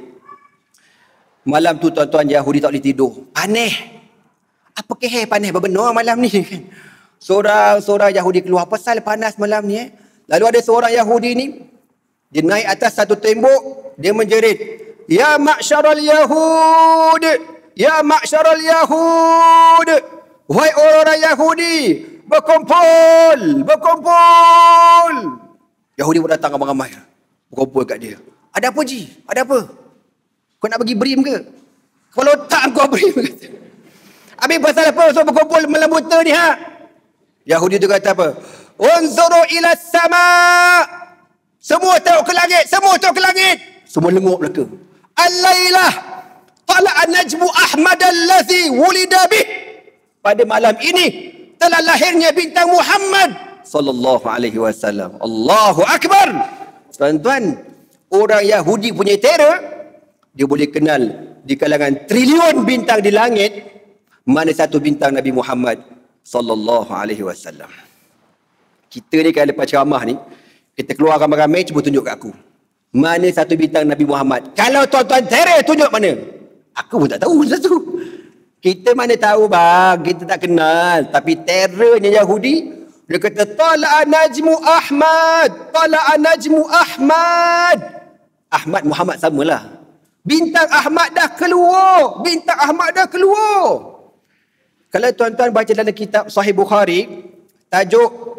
Malam tu tuan-tuan, Yahudi tak boleh tidur. Panih. Apa keheh panih berbenar malam ni? Seorang-seorang Yahudi keluar, pasal panas malam ni eh? Lalu ada seorang Yahudi ni, dia naik atas satu tembok, dia menjerit, Ya ma'syaral Yahud, Ya ma'syaral Yahud, wahai orang-orang Yahudi, berkumpul, berkumpul. Yahudi pun datang ramai-ramai, berkumpul kat dia. Ada apa Ji? Ada apa? Kau nak bagi brim ke? Kepala otak kau brim kata. Habis pasal apa? So berkumpul malam buta ni ha? Yahudi tu kata apa? Unzuru ila sama. Semua tengok ke langit, semua tengok ke langit. Semua lengok belaka. Al-lailah tala'a najmu Ahmad allazi wulida bih. Pada malam ini telah lahirnya bintang Muhammad sallallahu alaihi wasallam. Allahu akbar. Tuan-tuan, orang Yahudi punya terror, dia boleh kenal di kalangan trilion bintang di langit mana satu bintang Nabi Muhammad sallallahu alaihi wasallam. Kita ni kalau lepas ceramah ni, kita keluar ramai-ramai, cuba tunjuk kat aku. Mana satu bintang Nabi Muhammad? Kalau tuan-tuan terror, tunjuk mana? Aku pun tak tahu satu. Kita mana tahu bang, kita tak kenal. Tapi terrornya Yahudi, dia kata, Tala'a najmu Ahmad, Tala'a najmu Ahmad. Ahmad Muhammad samalah. Bintang Ahmad dah keluar. Bintang Ahmad dah keluar. Kalau tuan-tuan baca dalam kitab Sahih Bukhari, tajuk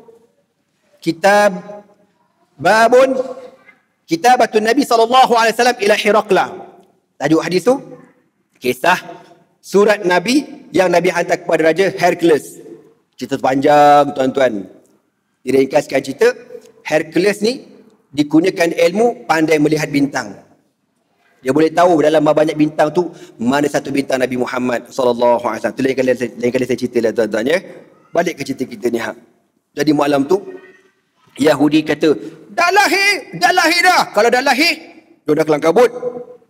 kitab Babun Kitabatun Nabi sallallahu alaihi wasallam ila Hiraqla. Tajuk hadis tu kisah surat Nabi yang Nabi hantar kepada Raja Hercules. Cerita panjang tuan-tuan. Diringkaskan cerita, Hercules ni dikurniakan ilmu pandai melihat bintang. Dia boleh tahu dalam banyak bintang tu mana satu bintang Nabi Muhammad sallallahu alaihi wasallam. Tu lain kali lain kali saya cerita lah tuan-tuan ya. Balik ke cerita kita ni ha. Jadi malam tu Yahudi kata, dah lahir, dah lahir dah. Kalau dah lahir, dia dah kelang kabut.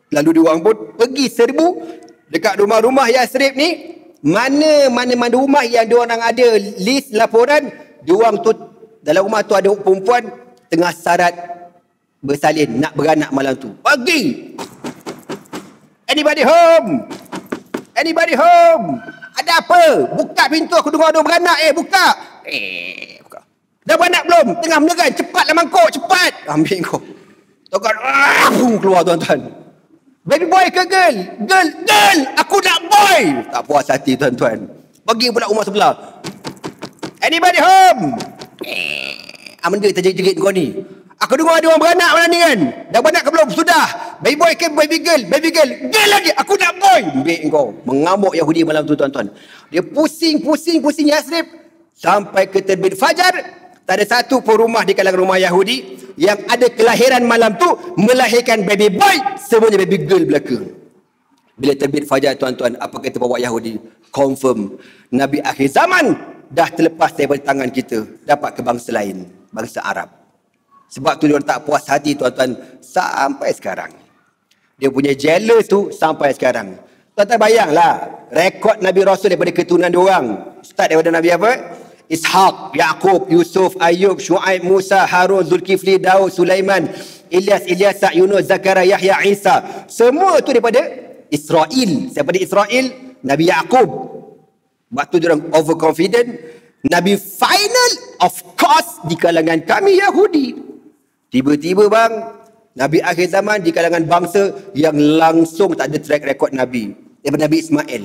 Lalu diorang pun pergi serbu dekat rumah-rumah Yasrib ni. Mana mana-mana rumah yang diorang ada list laporan, diorang tu dalam rumah tu ada perempuan tengah sarat bersalin nak beranak malam tu. Pergi. Anybody home? Anybody home? Ada apa? Buka pintu, aku dengar ada beranak. Eh, buka. Eh, buka. Dah beranak belum? Tengah meneran. Cepatlah mangkuk, cepat. Ambil kau. Tuan-tuan, ah, keluar tuan-tuan. Baby boy ke girl? Girl, girl. Aku nak boy. Tak puas hati tuan-tuan. Pergi pula rumah sebelah. Anybody home? Eh, ah, benda terjerit-jerit kau ni. Aku dengar ada orang beranak malam ni kan. Dah beranak ke belum? Sudah. Baby boy ke baby girl? Baby girl. Girl lagi. Aku nak boy. Ambil kau. Mengamuk Yahudi malam tu tuan-tuan. Dia pusing, pusing, pusing Yasrib. Sampai ke terbit fajar. Tak ada satu pun rumah di kalangan rumah Yahudi yang ada kelahiran malam tu melahirkan baby boy, semuanya baby girl belaka. Bila terbit fajar tuan-tuan, apa kata bawa Yahudi? Confirm Nabi akhir zaman dah terlepas daripada tangan kita, dapat ke bangsa lain, bangsa Arab. Sebab tu dia tak puas hati tuan-tuan sampai sekarang. Dia punya jealous tu sampai sekarang. Tuan-tuan bayanglah rekod Nabi Rasul daripada keturunan diorang. Start daripada Nabi apa? Ishaq, Yaqub, Yusuf, Ayub, Shu'aib, Musa, Harun, Zulkifli, Daud, Sulaiman, Ilyas, Ilyasa, Yunus, Zakaria, Yahya, Isa. Semua tu daripada Israel. Daripada Israel, Nabi Yaqub. Waktu dia orang overconfident. Nabi final, of course, di kalangan kami Yahudi. Tiba-tiba bang, Nabi akhir zaman di kalangan bangsa yang langsung tak ada track record Nabi. Daripada Nabi Ismail.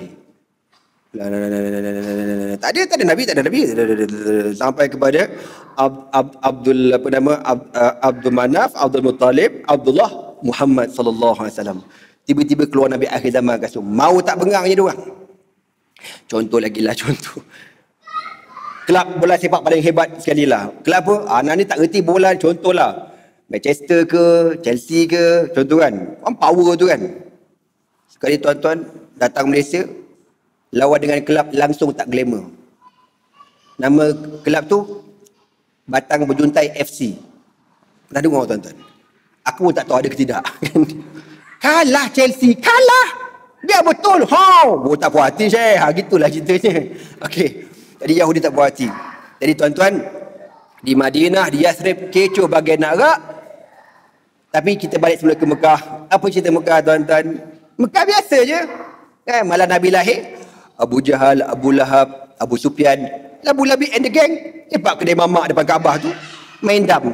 Tak ada, tak ada Nabi, tak ada Nabi. Sampai kepada Ab, Ab, Abdul apa nama Ab, Abdul Manaf, Abdul Muttalib, Abdullah Muhammad sallallahu alaihi wasallam. Tiba-tiba keluar Nabi akhir zaman kasut. Mau tak bengangnya dia orang. Contoh lagi lah contoh. Kelab bola sepak paling hebat sekali lah. Kelab apa? Anak ni tak reti bola, contohlah. Manchester ke, Chelsea ke, contoh kan. Orang power tu kan. Sekali tuan-tuan datang Malaysia, lawan dengan kelab langsung tak glamour. Nama kelab tu Batang Berjuntai F C. Pernah dengar tuan-tuan? Aku pun tak tahu ada ke tidak. Kalah Chelsea, kalah. Dia betul. Ha, oh, tak puas hati Syekh. Ha, gitulah ceritanya. Okey. Jadi Yahudi tak puas hati. Jadi tuan-tuan, di Madinah, di Yasrib, kecoh bagai nak rak. Tapi kita balik semula ke Mekah. Apa cerita Mekah tuan-tuan? Mekah biasa je. Kan, malam Nabi lahir, Abu Jahal, Abu Lahab, Abu Sufyan, Abu Labi and the gang lepak kedai mamak depan Kaabah tu, main dam.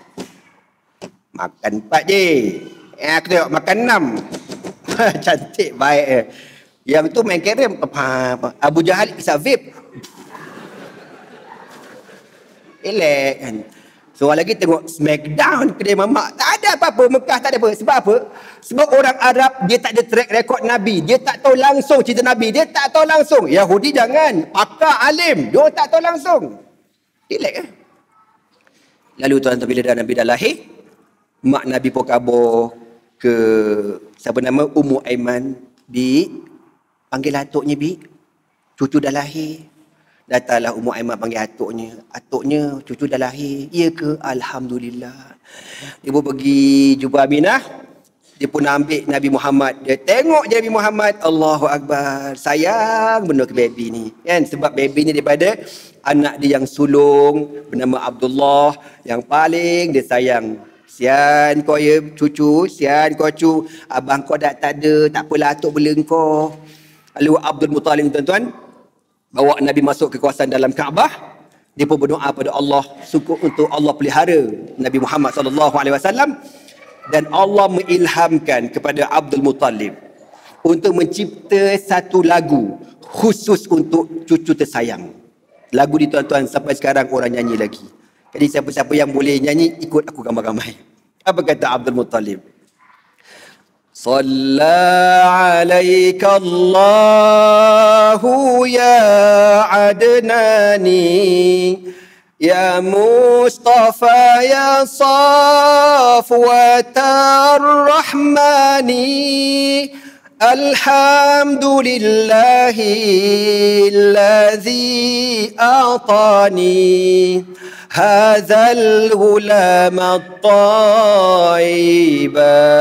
Makan empat je. Eh, aku tengok makan enam. Cantik, baik. Eh. Yang tu main carrom. Abu Jahal isap vape. Elak kan. Seorang lagi tengok Smackdown kedai mamak. Tak ada apa-apa. Mekah tak ada apa. Sebab apa? Sebab orang Arab dia tak ada track record Nabi. Dia tak tahu langsung cerita Nabi. Dia tak tahu langsung. Yahudi jangan. Pakar alim. Dia tak tahu langsung. Relax kan? Lalu tuan-tuan bila dah Nabi dah lahir, mak Nabi pun kabur ke siapa nama Ummu Aiman. Bi, panggil atuknya Bi. Cucu dah lahir. Datanglah Ummu Aiman panggil atuknya. Atuknya, cucu dah lahir. Ya ke? Alhamdulillah. Dia pun pergi jumpa Aminah. Dia pun ambil Nabi Muhammad. Dia tengok je Nabi Muhammad. Allahu Akbar. Sayang benar ke baby ni. Kan? Sebab baby ni daripada anak dia yang sulung. Bernama Abdullah. Yang paling dia sayang. Sian kau ya cucu. Sian kau cu. Abang kau dah tak ada. Tak apalah atuk bela kau. Lalu Abdul Muttalib tuan-tuan, bawa Nabi masuk ke kawasan dalam Kaabah. Dia pun berdoa pada Allah syukur untuk Allah pelihara Nabi Muhammad sallallahu alaihi wasallam, dan Allah mengilhamkan kepada Abdul Muttalib untuk mencipta satu lagu khusus untuk cucu tersayang. Lagu ni tuan-tuan sampai sekarang orang nyanyi lagi. Jadi siapa-siapa yang boleh nyanyi ikut aku ramai-ramai. Apa kata Abdul Muttalib? Salla alaika Allahu ya Adnani ya Mustafa ya Safwatar Rahmani Alhamdulillahilladzi a'tani hadzal ghulam at-tayyib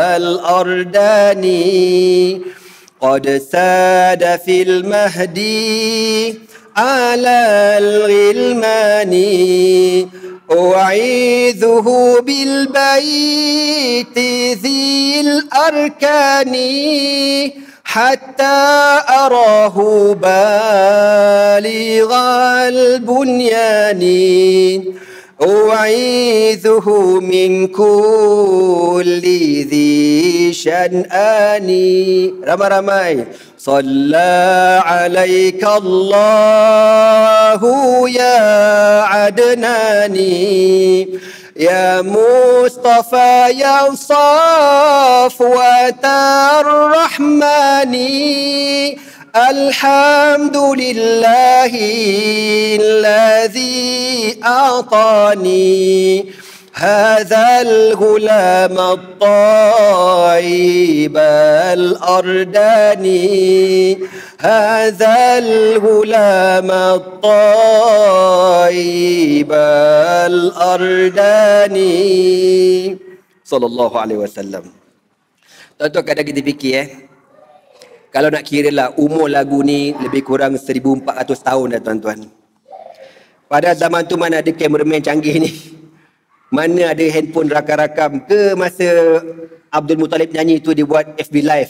al-ardani qad sada fil mahdi ala al-ghilmani u'idhuhu bil baiti dhil arkani hatta arahu balighal bunyani u'idhuhu min kulli dhi shan'ani. Ramai-ramai. Salla alaika Allahu ya Adnani ya Mustafa ya Safwatar Rahmani. Alhamdulillahilladzi a'tani hadzal ghulam at-tayyib al-ardani hadzal ghulam at-tayyib al-ardani sallallahu alaihi wasallam. Tuan-tuan, kadang kita fikir eh kalau nak kira lah umur lagu ni lebih kurang seribu empat ratus tahun dah tuan-tuan. Pada zaman tu mana ada kameraman canggih ni, mana ada handphone rakam-rakam ke masa Abdul Muttalib nyanyi tu dia buat F B live.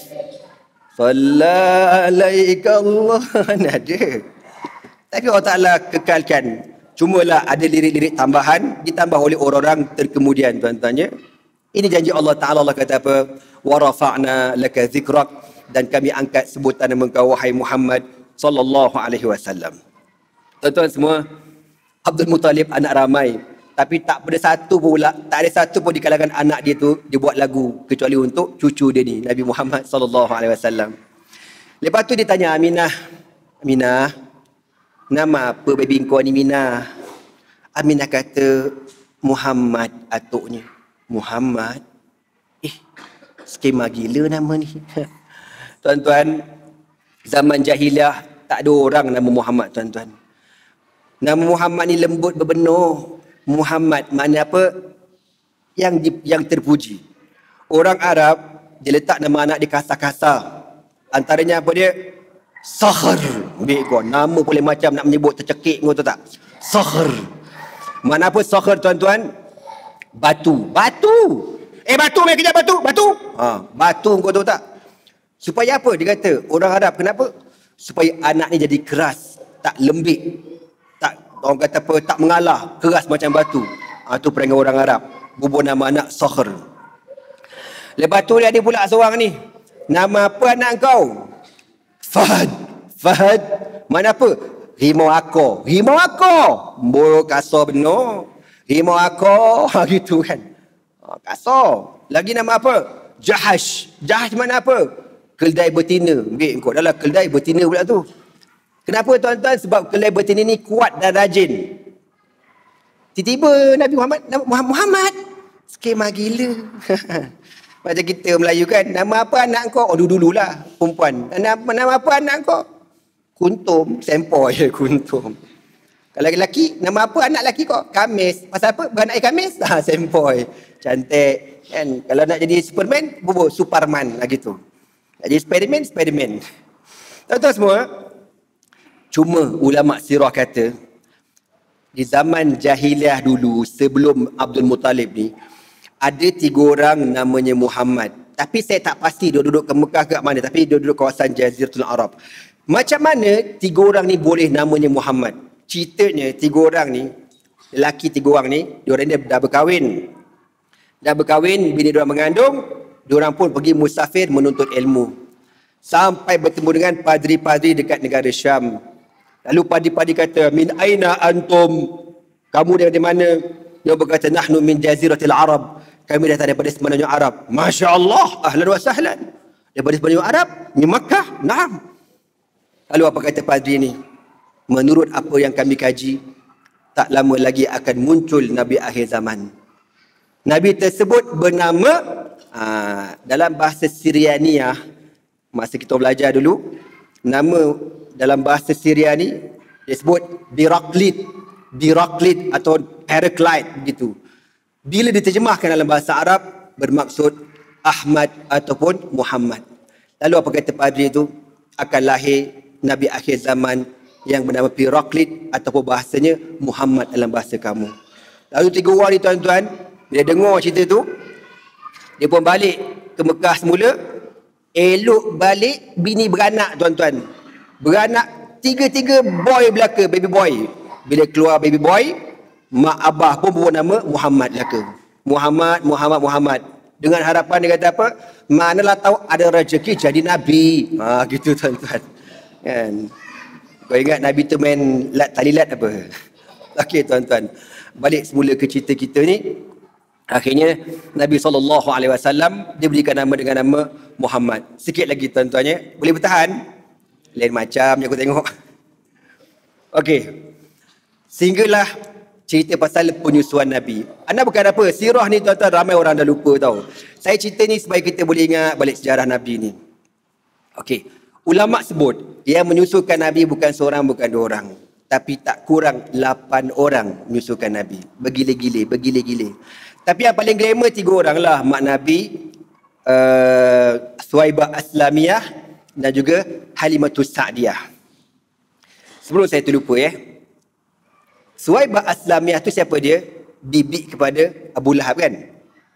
Sallallahu alaihi Allah. Ada. Tapi Allah Ta'ala kekalkan. Cumalah ada lirik-lirik tambahan ditambah oleh orang-orang terkemudian tuan-tuannya. Ini janji Allah Ta'ala. Allah kata apa? Wa rafa'na laka zikrak, dan kami angkat sebutan nama engkau wahai Muhammad sallallahu alaihi wasallam. Tuan-tuan semua, Abdul Muttalib anak ramai, tapi tak ada satu pun pula, tak ada satu pun di kalangan anak dia tu dia buat lagu kecuali untuk cucu dia ni, Nabi Muhammad sallallahu alaihi wasallam. Lepas tu dia tanya Aminah, Aminah, nama apa baby kau ni Aminah? Aminah kata Muhammad atuknya. Muhammad? Eh, skema gila nama ni. Tuan-tuan, zaman jahiliah tak ada orang nama Muhammad tuan-tuan. Nama Muhammad ni lembut berbenuh. Muhammad mana apa? Yang di, yang terpuji. Orang Arab dia letak nama anak dia kasar-kasar. Antaranya apa dia? Sahr. Ambil kau, nama boleh macam nak menyebut tercekik kau tahu tak? Sahr. Mana apa sahr tuan-tuan? Batu. Batu. Eh batu, mai kejap batu. Batu. Ha, batu kau tahu tak? Supaya apa dia kata? Orang Arab kenapa? Supaya anak ni jadi keras, tak lembik. Tak, orang kata apa, tak mengalah, keras macam batu. Ha, tu perangai orang Arab. Bubuh nama anak Sahr. Lepas tu dia ada pula seorang ni. Nama apa anak kau? Fahad. Fahad. Mana apa? Rimau akor. Rimau akor. Borok kasar benar. Rimau akor. Ha, gitu kan. Ha, kasar. Lagi nama apa? Jahash. Jahash mana apa? Keldai betina. Ambil kau. Dah lah keldai betina pula tu. Kenapa tuan-tuan? Sebab keldai betina ni kuat dan rajin. Tiba-tiba Nabi Muhammad, Muhammad, Muhammad. Skema gila. Macam kita Melayu kan. Nama apa anak kau? Oh dulu-dululah perempuan. Nama, nama apa anak kau? Kuntum. Sempoi je kuntum. Kalau lelaki, nama apa anak lelaki kau? Kamis. Pasal apa? Beranak Kamis? Ha, sempoi. Cantik. Kan? Kalau nak jadi Superman, bubuk Superman lah gitu. Nak jadi Spiderman, Spiderman. Tuan-tuan semua, cuma ulama sirah kata, di zaman jahiliah dulu, sebelum Abdul Muttalib ni, ada tiga orang namanya Muhammad. Tapi saya tak pasti dia duduk ke Mekah ke mana, tapi dia duduk kawasan Jaziratul Arab. Macam mana tiga orang ni boleh namanya Muhammad? Ceritanya tiga orang ni, lelaki tiga orang ni, diorang ni dah berkahwin. Dah berkahwin, bini diorang mengandung, diorang pun pergi musafir menuntut ilmu. Sampai bertemu dengan padri-padri dekat negara Syam. Lalu padri-padri kata, min aina antum? Kamu dari mana? Dia berkata, nahnu min Jaziratil Arab. Kami datang daripada semenanjung Arab. Masya Allah, ahlan wa sahlan. Daripada semenanjung Arab, di Makkah, naam. Lalu apa kata padri ni? Menurut apa yang kami kaji, tak lama lagi akan muncul Nabi akhir zaman. Nabi tersebut bernama, aa, dalam bahasa Syrianiah, masa kita belajar dulu, nama dalam bahasa Syria ni dia sebut Biraklit, Biraklit atau Heraclite begitu. Bila diterjemahkan dalam bahasa Arab bermaksud Ahmad ataupun Muhammad. Lalu apa kata padri itu? Akan lahir Nabi akhir zaman yang bernama Biraklit ataupun bahasanya Muhammad dalam bahasa kamu. Lalu tiga orang ni tuan-tuan, bila dengar cerita tu, dia pun balik ke Mekah semula. Elok balik bini beranak tuan-tuan. Beranak tiga-tiga boy belaka, baby boy. Bila keluar baby boy, mak abah pun bawa nama Muhammad belaka. Muhammad, Muhammad, Muhammad. Dengan harapan dia kata apa? Manalah tahu ada rezeki jadi Nabi. Ha, gitu tuan-tuan. Kan? Kau ingat Nabi tu main lat talilat apa? Okey tuan-tuan. Balik semula ke cerita kita ni. Akhirnya Nabi sallallahu alaihi wasallam dia berikan nama dengan nama Muhammad. Sikit lagi tuan-tuannya. Boleh bertahan? Lain macam yang aku tengok. Okey. Sehinggalah cerita pasal penyusuan Nabi. Anda bukan apa. Sirah ni tuan-tuan ramai orang dah lupa tau. Saya cerita ni supaya kita boleh ingat balik sejarah Nabi ni. Okey. Ulama sebut yang menyusulkan Nabi bukan seorang, bukan dua orang. Tapi tak kurang lapan orang menyusulkan Nabi. Bergile-gile, bergile-gile. Tapi yang paling glamour tiga orang lah. Mak Nabi, uh, Suhaibah Aslamiyah dan juga Halimatus Sa'diyah. Sebelum saya terlupa ya. Suhaibah Aslamiyah tu siapa dia? Bibi kepada Abu Lahab kan?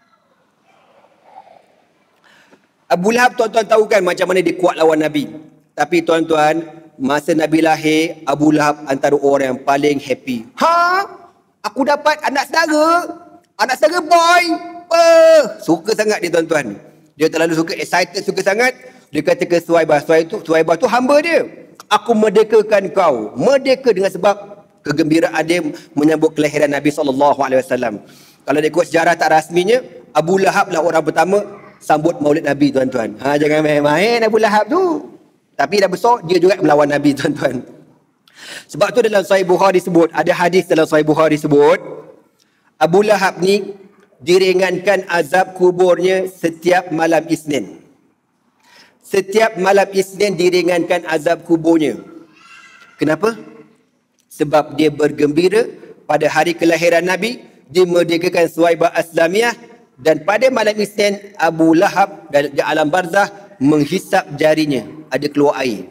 Abu Lahab tuan-tuan tahu kan macam mana dia kuat lawan Nabi. Tapi tuan-tuan, masa Nabi lahir, Abu Lahab antara orang yang paling happy. Ha? Aku dapat anak saudara. Anak saudara boy. Uh, suka sangat dia tuan-tuan. Dia terlalu suka, excited, suka sangat. Dia kata ke Suhaibah, Suhaibah tu, Suhaibah tu hamba dia. Aku merdekakan kau. Merdeka dengan sebab kegembiraan dia menyambut kelahiran Nabi sallallahu alaihi wasallam. Kalau dia ikut sejarah tak rasminya, Abu Lahab lah orang pertama sambut maulid Nabi tuan-tuan. Ha, jangan main-main Abu Lahab tu. Tapi dah besar, dia juga melawan Nabi tuan-tuan. Sebab tu dalam Sahih Bukhari sebut, ada hadis dalam Sahih Bukhari sebut, Abu Lahab ni diringankan azab kuburnya setiap malam Isnin. Setiap malam Isnin diringankan azab kuburnya. Kenapa? Sebab dia bergembira pada hari kelahiran Nabi, dimerdekakan Suhaibah Aslamiyah, dan pada malam Isnin Abu Lahab di alam barzah menghisap jarinya, ada keluar air.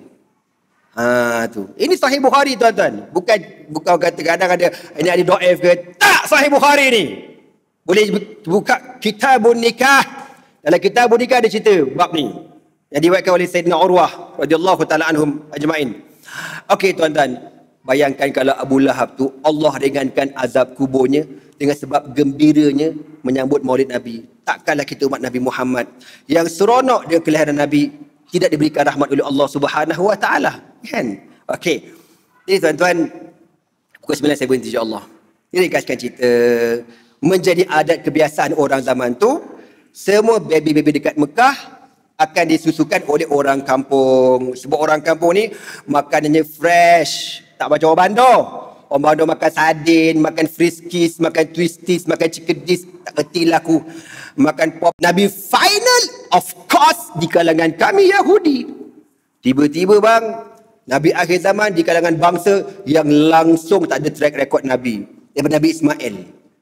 Ha tu. Ini Sahih Bukhari tuan-tuan. Bukan bukan kata kadang ada ini ada dhaif ke. Tak, Sahih Bukhari ni. Boleh buka Kitabun Nikah. Dalam Kitabun Nikah ada cerita bab ni. Yang diriwayatkan oleh Sayyidina Urwah radhiyallahu taala anhum ajmain. Okey tuan-tuan, bayangkan kalau Abu Lahab tu Allah ringankan azab kuburnya dengan sebab gembiranya menyambut maulid Nabi. Takkanlah kita umat Nabi Muhammad yang seronok dengan kelahiran Nabi tidak diberikan rahmat oleh Allah Subhanahu wa taala, kan? Okey. Jadi tuan-tuan, pukul sembilan saya berhenti insya-Allah. Ini ringkaskan cerita. Menjadi adat kebiasaan orang zaman tu, semua baby-baby dekat Mekah akan disusukan oleh orang kampung. Sebab orang kampung ni makanannya fresh, tak macam orang bandar. Orang bandar makan sardin, makan friskies, makan twisties, makan chicken dish, tak kertilah aku. Makan pop. Nabi final of course di kalangan kami Yahudi. Tiba-tiba bang, Nabi akhir zaman di kalangan bangsa yang langsung tak ada track record Nabi. Daripada Nabi Ismail.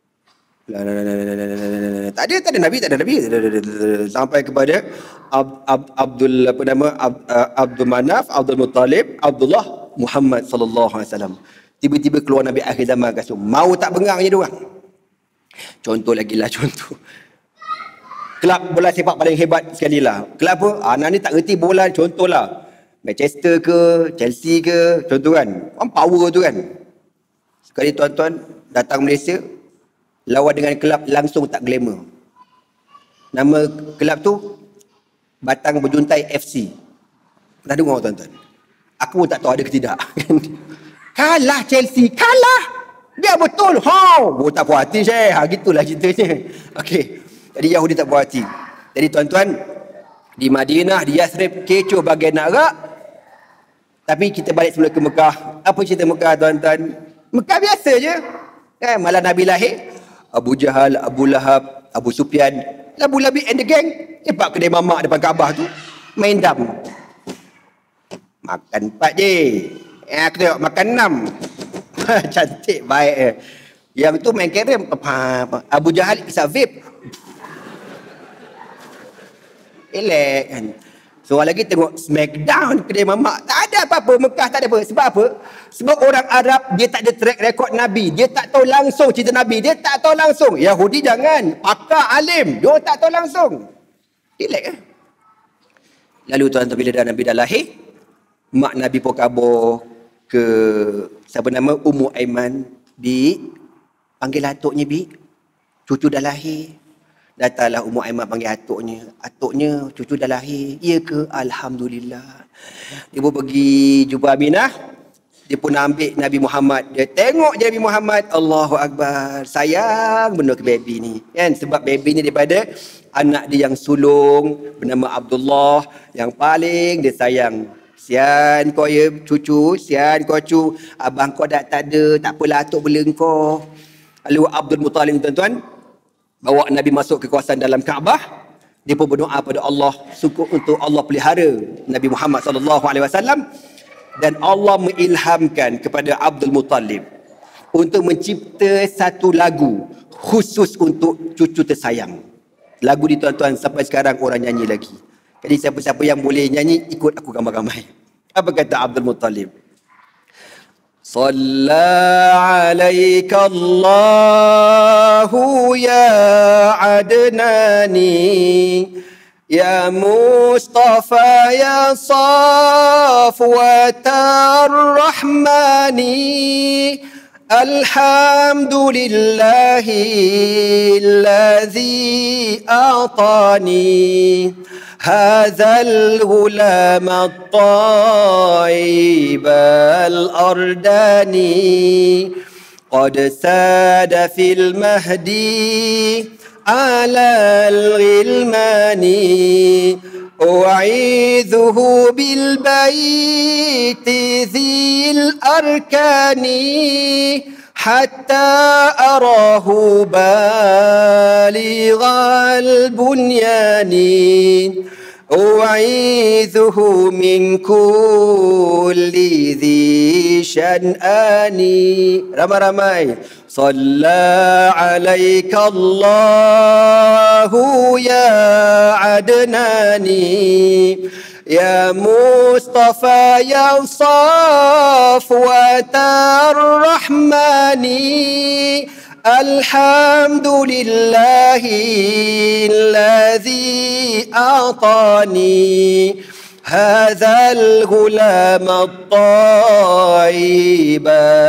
Tak ada, tak ada Nabi, tak ada Nabi. Sampai kepada Ab, Ab, Abdul apa nama Ab, Abdul Manaf, Abdul Muttalib, Abdullah Muhammad sallallahu alaihi wasallam. Tiba-tiba keluar Nabi akhir zaman kat situ. Mau tak bengangnya dia orang. Contoh lagi lah contoh. Kelab bola sepak paling hebat sekali lah. Kelab apa? Anak ni tak reti bola, contohlah. Manchester ke, Chelsea ke, contoh kan. Orang power tu kan. Sekali tuan-tuan datang Malaysia, lawan dengan kelab langsung tak glamour. Nama kelab tu Batang Berjuntai F C. Pernah dengar tuan-tuan? Aku pun tak tahu ada ke tidak. Kalah Chelsea, kalah. Dia betul. Ha, oh, tak puas hati Syekh. Ha, gitulah ceritanya. Okey. Jadi Yahudi tak puas hati. Jadi tuan-tuan, di Madinah, di Yathrib, kecoh bagai nak rak. Tapi kita balik semula ke Mekah. Apa cerita Mekah tuan-tuan? Mekah biasa je. Eh, malam Nabi lahir, Abu Jahal, Abu Lahab, Abu Sufyan, Abu Labi and the gang lepak kedai mamak depan Kaabah tu, main dam. Makan empat je. Eh, aku tengok makan enam. Cantik, baik. Eh. Yang tu main kerem. Abu Jahal isap vape. Elek kan. Seorang lagi tengok Smackdown kedai mamak. Tak ada apa-apa. Mekah tak ada apa. Sebab apa? Sebab orang Arab dia tak ada track record Nabi. Dia tak tahu langsung cerita Nabi. Dia tak tahu langsung. Yahudi jangan. Pakar alim. Dia tak tahu langsung. Elek kan. Lalu tuan-tuan bila dah Nabi dah lahir, mak Nabi pun kabur ke siapa nama Ummu Aiman. Bi, panggil atuknya Bi. Cucu dah lahir. Datanglah Ummu Aiman panggil atuknya. Atuknya, cucu dah lahir. Ya ke? Alhamdulillah. Dia pun pergi jumpa Aminah. Dia pun ambil Nabi Muhammad. Dia tengok je Nabi Muhammad. Allahu Akbar. Sayang benar ke baby ni. Kan? Sebab baby ni daripada anak dia yang sulung. Bernama Abdullah. Yang paling dia sayang. Sian kau ya cucu. Sian kau cu. Abang kau dah tak ada. Tak apalah atuk bela kau. Lalu Abdul Muttalib tuan-tuan. Bawa Nabi masuk ke kawasan dalam Kaabah. Dia pun berdoa pada Allah syukur untuk Allah pelihara Nabi Muhammad sallallahu alaihi wasallam, dan Allah mengilhamkan kepada Abdul Muttalib untuk mencipta satu lagu khusus untuk cucu tersayang. Lagu ni tuan-tuan sampai sekarang orang nyanyi lagi. Jadi siapa-siapa yang boleh nyanyi ikut aku ramai-ramai. Apa kata Abdul Muttalib? صلى عليك الله يا عدناني يا مصطفى يا صفوة الرحمن الحمد لله الذي أعطاني هذا الغلام الطيب الأرداني قد ساد في المهدي على الغلمان أعيذه بالبيت ذي الأركان حتى أراه بالغ البنيان أعيذه من كل ذي شنآن. Ramai-ramai. صلى عليك الله يا عدناني يا مصطفى يا صفوة الرحمن الحمد لله الذي أعطاني هذا الغلام الطيب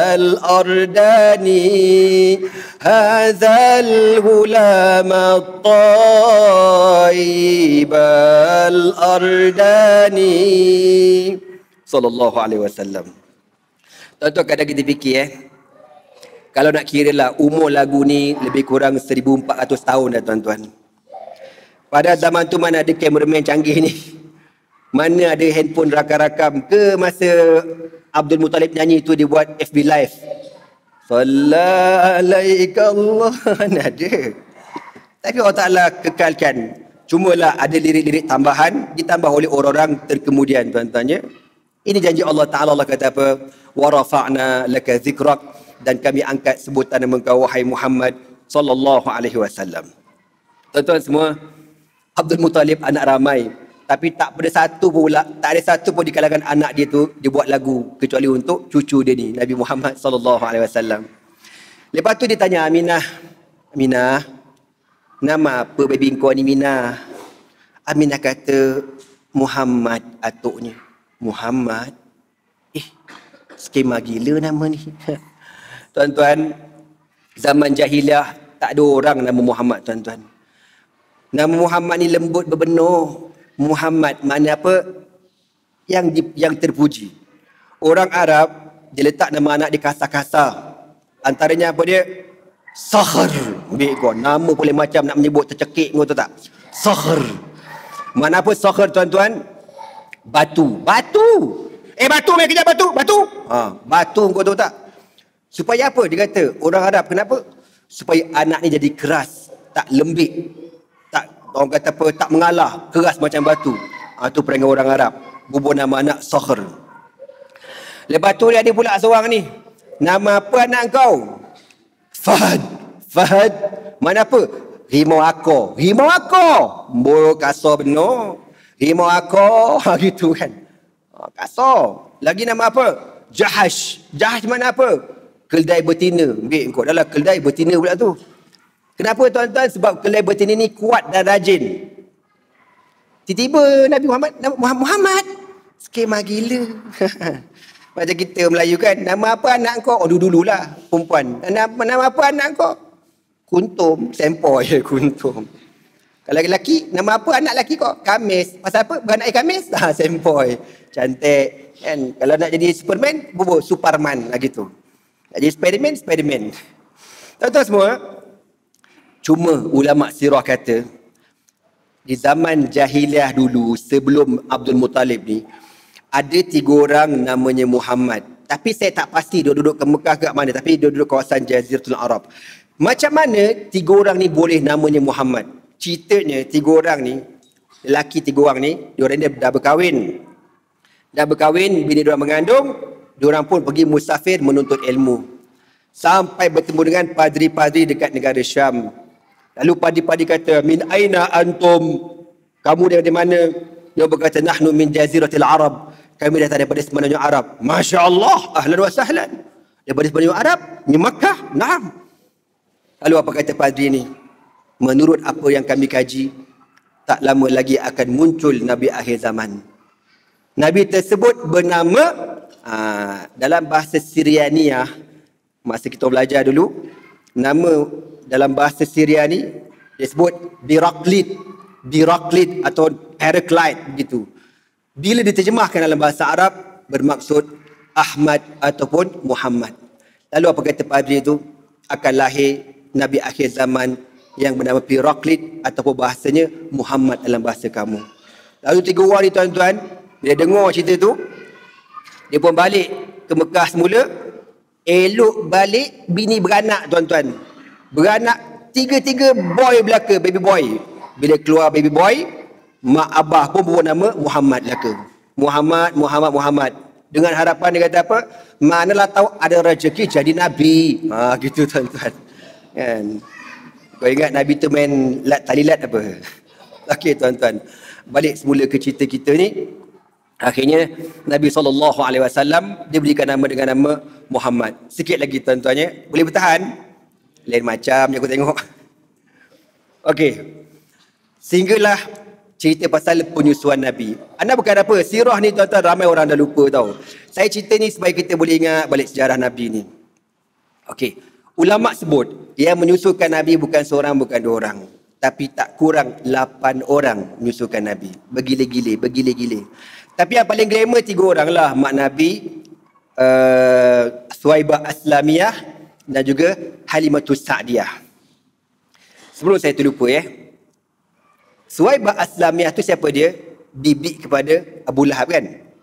الأرداني هذا الغلام الطيب الأرداني sallallahu alaihi wasallam. Tuan-tuan, kadang kita fikir eh, kalau nak kira lah umur lagu ni lebih kurang seribu empat ratus tahun dah tuan-tuan. Pada zaman tu mana ada kameraman canggih ni? Mana ada handphone rakam-rakam ke masa Abdul Muttalib nyanyi tu dia buat F B live. Sallallahu alaihi Allah. Mana ada. Tapi Allah Ta'ala kekalkan. Cumalah ada lirik-lirik tambahan ditambah oleh orang-orang terkemudian tuan-tuan ya. Ini janji Allah Ta'ala. Allah kata apa? Wa rafa'na laka zikrak, dan kami angkat sebutan nama engkau wahai Muhammad sallallahu alaihi wasallam. Tuan-tuan semua, Abdul Muttalib anak ramai, tapi tak pada satu pun pula, tak ada satu pun di kalangan anak dia tu dia buat lagu kecuali untuk cucu dia ni, Nabi Muhammad sallallahu alaihi wasallam. Lepas tu dia tanya Aminah, Aminah, nama apa baby kau ni Aminah? Aminah kata Muhammad atuknya. Muhammad? Eh, skema gila nama ni. Tuan-tuan, zaman jahiliah tak ada orang nama Muhammad tuan-tuan. Nama Muhammad ni lembut berbenuh. Muhammad mana apa? Yang di, yang terpuji. Orang Arab dia letak nama anak dia kasar-kasar. Antaranya apa dia? Sahr. Ambil kau nama boleh macam nak menyebut tercekik kau tahu tak? Sahr. Mana apa sahr tuan-tuan? Batu. Batu. Eh batu main kejap batu. Batu. Ha, batu kau tahu tak? Supaya apa dia kata? Orang Arab kenapa? Supaya anak ni jadi keras, tak lembik. Tak, orang kata apa, tak mengalah, keras macam batu. Ha, tu perangai orang Arab. Bubuh nama anak Sahr. Lepas tu dia ada pula seorang ni. Nama apa anak kau? Fahad. Fahad. Mana apa? Rimau akor. Rimau akor. Borok kasar benar. Rimau akor. Gitu kan. Kasar. Lagi nama apa? Jahash. Jahash mana apa? Keldai betina. Ambil kau dalam keldai betina pula tu. Kenapa tuan-tuan? Sebab keldai betina ni kuat dan rajin. Tiba-tiba Nabi Muhammad, Muhammad, Muhammad. Skema gila. Macam kita Melayu kan, nama apa anak kau? Oh, dulu-dululah perempuan. Nama, nama apa anak kau? Kuntum, sempoi kuntum. Kalau lelaki, nama apa anak lelaki kau? Kamis. Pasal apa? Beranak Kamis? Ha, sempoi. Cantik. Kan? Kalau nak jadi Superman, bubuk Superman lah gitu. Nak jadi Spiderman, Spiderman. Tahu-tahu semua, cuma ulama sirah kata, di zaman jahiliah dulu, sebelum Abdul Muttalib ni, ada tiga orang namanya Muhammad. Tapi saya tak pasti dia duduk ke Mekah ke mana. Tapi dia duduk kawasan Jaziratul Arab. Macam mana tiga orang ni boleh namanya Muhammad? Ceritanya tiga orang ni, lelaki tiga orang ni, diorang ni dah berkahwin. Dah berkahwin, bini diorang mengandung, diorang pun pergi musafir menuntut ilmu. Sampai bertemu dengan padri-padri dekat negara Syam. Lalu padri-padri kata, min aina antum? Kamu dari mana? Dia berkata, nahnu min Jaziratul Arab. Kami datang daripada semenanjung Arab. Masya Allah, ahlan wa sahlan. Daripada semenanjung Arab, ni Makkah, naam. Lalu apa kata padri ni? Menurut apa yang kami kaji, tak lama lagi akan muncul Nabi akhir zaman. Nabi tersebut bernama, aa, dalam bahasa Syrianiah, masa kita belajar dulu, nama dalam bahasa Syriani, dia sebut Biraklit. Biraklit atau Paraklite begitu. Bila diterjemahkan dalam bahasa Arab, bermaksud Ahmad ataupun Muhammad. Lalu apa kata padri itu? Akan lahir Nabi akhir zaman yang bernama Biraklit ataupun bahasanya Muhammad dalam bahasa kamu. Lalu tiga orang ni tuan-tuan, bila dengar cerita tu, dia pun balik ke Mekah semula. Elok balik, bini beranak tuan-tuan. Beranak, tiga-tiga boy belaka, baby boy. Bila keluar baby boy, mak abah pun bawa nama Muhammad belaka. Muhammad, Muhammad, Muhammad. Dengan harapan dia kata apa? Manalah tahu ada rezeki jadi Nabi. Ha, gitu tuan-tuan. Kan? Kau ingat Nabi tu main lat talilat apa? Okey tuan-tuan. Balik semula ke cerita kita ni. Akhirnya Nabi sallallahu alaihi wasallam dia berikan nama dengan nama Muhammad. Sikit lagi tuan-tuannya. Boleh bertahan? Lain macam je aku tengok. Okey. Sehinggalah cerita pasal penyusuan Nabi. Anda bukan apa, sirah ni tuan-tuan ramai orang dah lupa tau. Saya cerita ni supaya kita boleh ingat balik sejarah Nabi ni. Okey. Ulama sebut, yang menyusulkan Nabi bukan seorang, bukan dua orang. Tapi tak kurang lapan orang menyusulkan Nabi. Bergila-gila, bergila-gila. Tapi yang paling glamour tiga orang lah. Mak Nabi, uh, Suhaibah Aslamiyah dan juga Halimatus Sa'diyah. Sebelum saya terlupa ya. Suhaibah Aslamiyah tu siapa dia? Bibi kepada Abu Lahab kan?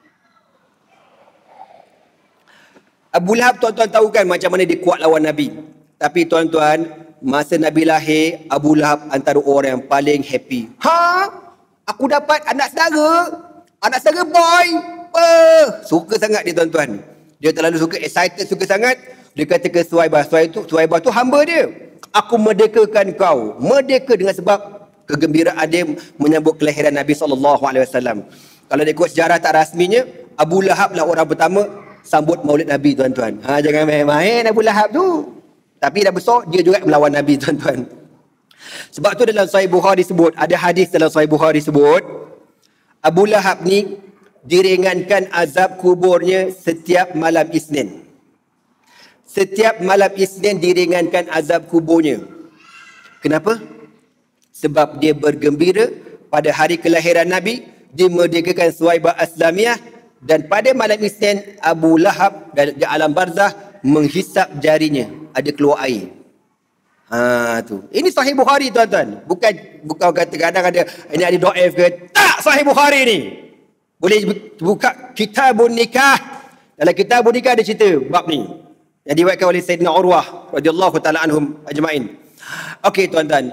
Abu Lahab tuan-tuan tahu kan macam mana dia kuat lawan Nabi. Tapi tuan-tuan, masa Nabi lahir, Abu Lahab antara orang yang paling happy. Ha? Aku dapat anak saudara. Anak saudara boy. Uh, suka sangat dia tuan-tuan. Dia terlalu suka, excited, suka sangat. Dia kata ke Suhaibah, Suhaibah tu, Suhaibah tu hamba dia. Aku merdekakan kau. Merdeka dengan sebab kegembiraan dia menyambut kelahiran Nabi sallallahu alaihi wasallam. Kalau dia ikut sejarah tak rasminya, Abu Lahab lah orang pertama sambut maulid Nabi tuan-tuan. Ha, jangan main-main Abu Lahab tu. Tapi dah besar, dia juga melawan Nabi tuan-tuan. Sebab tu dalam Sahih Bukhari sebut, ada hadis dalam Sahih Bukhari sebut, Abu Lahab ni diringankan azab kuburnya setiap malam Isnin. Setiap malam Isnin diringankan azab kuburnya. Kenapa? Sebab dia bergembira pada hari kelahiran Nabi, dia merdekakan Suhaibah Aslamiyah, dan pada malam Isnin Abu Lahab di alam barzah menghisap jarinya, ada keluar air. Ha tu. Ini Sahih Bukhari tuan-tuan. Bukan bukan kata kadang ada ini ada dhaif ke. Tak, Sahih Bukhari ni. Boleh buka Kitabun Nikah. Dalam Kitabun Nikah ada cerita bab ni. Yang diriwayatkan oleh Sayyidina Urwah radhiyallahu taala anhum ajmain. Okey tuan-tuan.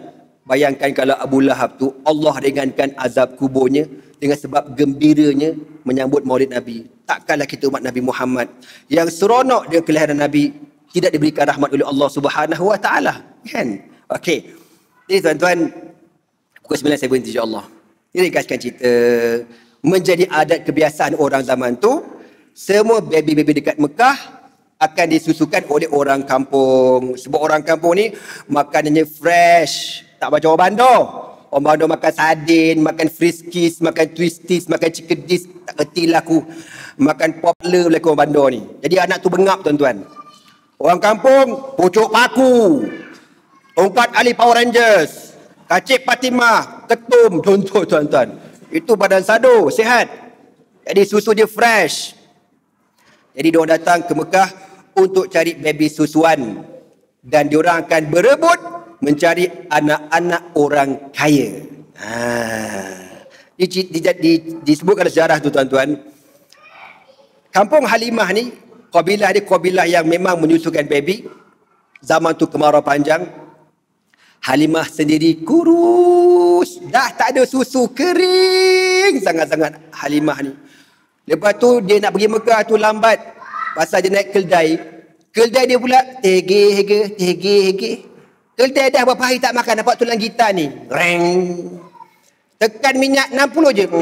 Bayangkan kalau Abu Lahab tu Allah ringankan azab kuburnya dengan sebab gembiranya menyambut Maulid Nabi. Takkanlah kita umat Nabi Muhammad yang seronok dengan kelahiran Nabi tidak diberikan rahmat oleh Allah Subhanahu Wa Taala, kan? Okey. Jadi tuan-tuan, pukul sembilan saya berhenti insya-Allah. Ini ringkaskan cerita. Menjadi adat kebiasaan orang zaman tu, semua baby-baby dekat Mekah akan disusukan oleh orang kampung. Sebab orang kampung ni makanannya fresh, tak macam orang bandar. Orang bandar makan sardin, makan friskies, makan twisties, makan chicken dish, tak kerti lah aku. Makan poplar lah orang bandar ni. Jadi anak tu bengap tuan-tuan. Orang kampung, pucuk paku, tongkat Ali Power Rangers, kacip Fatimah, ketum, contoh tuan-tuan. Itu badan sado, sihat. Jadi susu dia fresh. Jadi diorang datang ke Mekah untuk cari baby susuan. Dan diorang akan berebut mencari anak-anak orang kaya. Ha. Di, di, di, disebutkan sejarah tu tuan-tuan. Kampung Halimah ni, kabilah dia kabilah yang memang menyusukan baby. Zaman tu kemarau panjang. Halimah sendiri kurus. Dah tak ada susu, kering sangat-sangat Halimah ni. Lepas tu dia nak pergi Mekah tu lambat. Pasal dia naik keldai. Keldai dia pula tege-hege, tege-hege. Keldai dah berapa hari tak makan, dapat tulang gitar ni. Reng. Tekan minyak enam puluh je.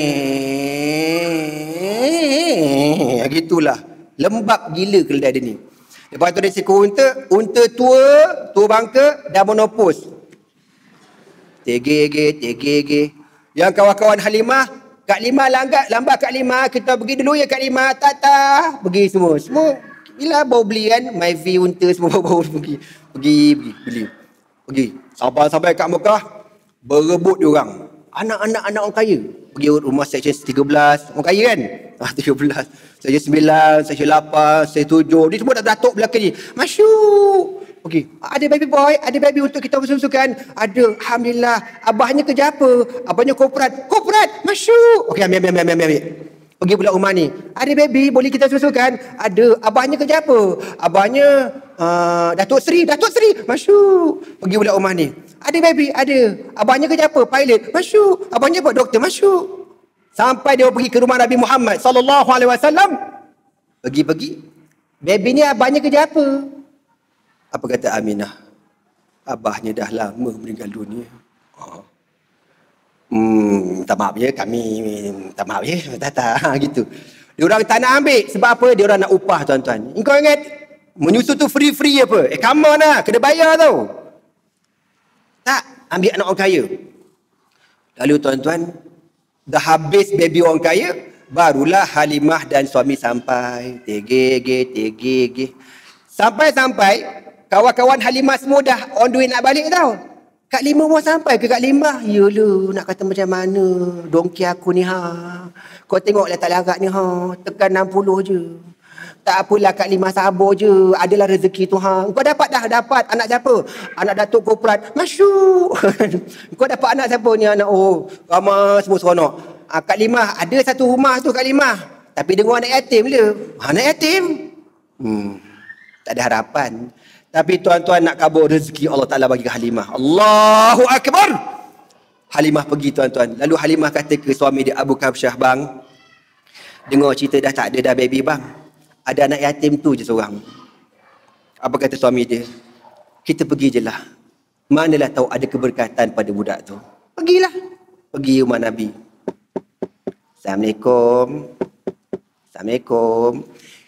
Gitulah. Lembab gila keldai dia ni. Lepas tu dia seekor unta. Unta tua, tua bangka, dah monopos. Tege-hege, tege-hege. Yang kawan-kawan Halimah, Kak Limah lambat, lambat Kak Limah. Kita pergi dulu ya Kak Limah. Tak, tak. Pergi semua. Semua. Bila baru beli kan. Myvi, unta semua baru pergi. Pergi, pergi, beli. Pergi. Sampai-sampai kat Mekah. Berebut diorang. Anak-anak anak orang kaya. Pergi rumah section tiga belas. Orang kaya kan? Ah, tiga belas. Section sembilan, section lapan, section tujuh. Dia semua dah datuk belakang ni. Masyuk. Okey, ada baby boy, ada baby untuk kita bersusukan. Ada, alhamdulillah. Abahnya kerja apa? Abahnya korporat. Korporat, masyuk. Okey, ambil, ambil, ambil, ambil. Pergi pula rumah ni. Ada baby, boleh kita susukan? Ada. Abahnya kerja apa? Abahnya uh, Datuk Seri, Datuk Seri. Masyuk. Pergi pula rumah ni. Ada baby, ada. Abahnya kerja apa? Pilot. Masyuk. Abahnya apa? Doktor. Masyuk. Sampai dia pergi ke rumah Nabi Muhammad sallallahu alaihi wasallam. Pergi-pergi. Baby ni abahnya kerja apa? Apa kata Aminah? Abahnya dah lama meninggal dunia. Oh. Hmm, minta maaf ya, kami minta maaf ya, tak tak gitu. Diorang tak nak ambil sebab apa? Diorang nak upah tuan-tuan. Engkau ingat menyusu tu free-free apa? Eh come on lah, kena bayar tau. Tak, ambil anak orang kaya. Lalu tuan-tuan, dah habis baby orang kaya, barulah Halimah dan suami sampai. Tege-ge, tege-ge. Sampai-sampai kawan-kawan Halimah semua dah on the way nak balik tau. Kak Limah mau sampai ke Kak Limah? Yalah, nak kata macam mana? Dongki aku ni ha. Kau tengok letak larat ni ha. Tekan enam puluh je. Tak apalah Kak Limah, sabar je. Adalah rezeki tu ha. Kau dapat dah, dapat. Anak siapa? Anak Datuk Korporat. Masyuk. Kau dapat anak siapa ni anak? Oh, ramai semua seronok. Ha, Kak Limah, ada satu rumah tu Kak Limah. Tapi dengar anak yatim je. Ha, anak yatim? Hmm, tak ada harapan. Tapi tuan-tuan nak kabur rezeki Allah Ta'ala bagi ke Halimah. Allahu Akbar. Halimah pergi tuan-tuan. Lalu Halimah kata ke suami dia Abu Kabsyah, bang, dengar cerita dah tak ada dah baby bang. Ada anak yatim tu je seorang. Apa kata suami dia? Kita pergi je lah. Manalah tahu ada keberkatan pada budak tu. Pergilah. Pergi rumah Nabi. Assalamualaikum. Assalamualaikum.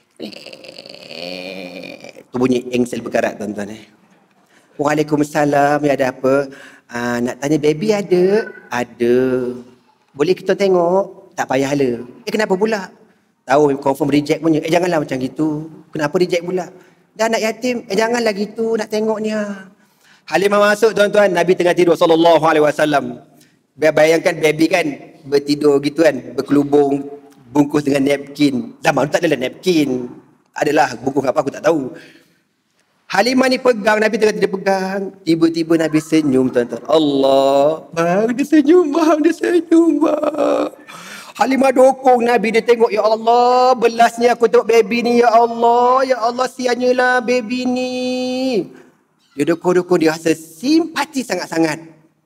Tu bunyi engsel berkarat tuan-tuan eh. Waalaikumsalam, ya ada apa? Uh, nak tanya baby ada? Ada. Boleh kita tengok? Tak payahlah. Eh kenapa pula? Tahu confirm reject punya. Eh janganlah macam gitu. Kenapa reject pula? Dah anak yatim. Eh janganlah gitu, nak tengok ni ha. Halimah masuk tuan-tuan, Nabi tengah tidur sallallahu alaihi wasallam. Bayangkan baby kan bertidur gitu kan, berkelubung, bungkus dengan napkin. Zaman tu tak adalah napkin. Adalah bungkus apa aku tak tahu. Halimah ni pegang, Nabi tengah dia pegang. Tiba-tiba Nabi senyum tuan-tuan. Allah, bang dia senyum bang, dia senyum bang. Halimah dokong Nabi, dia tengok, ya Allah, belasnya aku tengok baby ni, ya Allah, ya Allah, sianya lah baby ni. Dia dokong-dokong, dia rasa simpati sangat-sangat.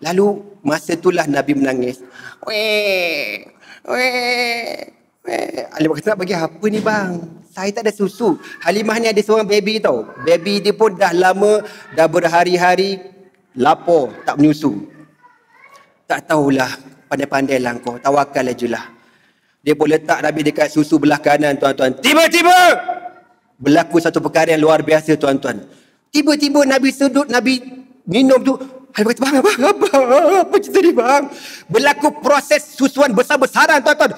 Lalu masa itulah Nabi menangis. Weh, weh, weh. Halimah kata, nak bagi apa ni bang? Saya tak ada susu. Halimah ni ada seorang baby tau. Baby dia pun dah lama, dah berhari-hari lapar, tak menyusu. Tak tahulah, pandai-pandai lah kau. Tawakal ajulah. Dia pun letak Nabi dekat susu belah kanan, tuan-tuan. Tiba-tiba berlaku satu perkara yang luar biasa, tuan-tuan. Tiba-tiba Nabi sedut, Nabi minum tu. Halimah kata, bang, bang, bang, apa cerita ni bang? Berlaku proses susuan besar-besaran, tuan-tuan.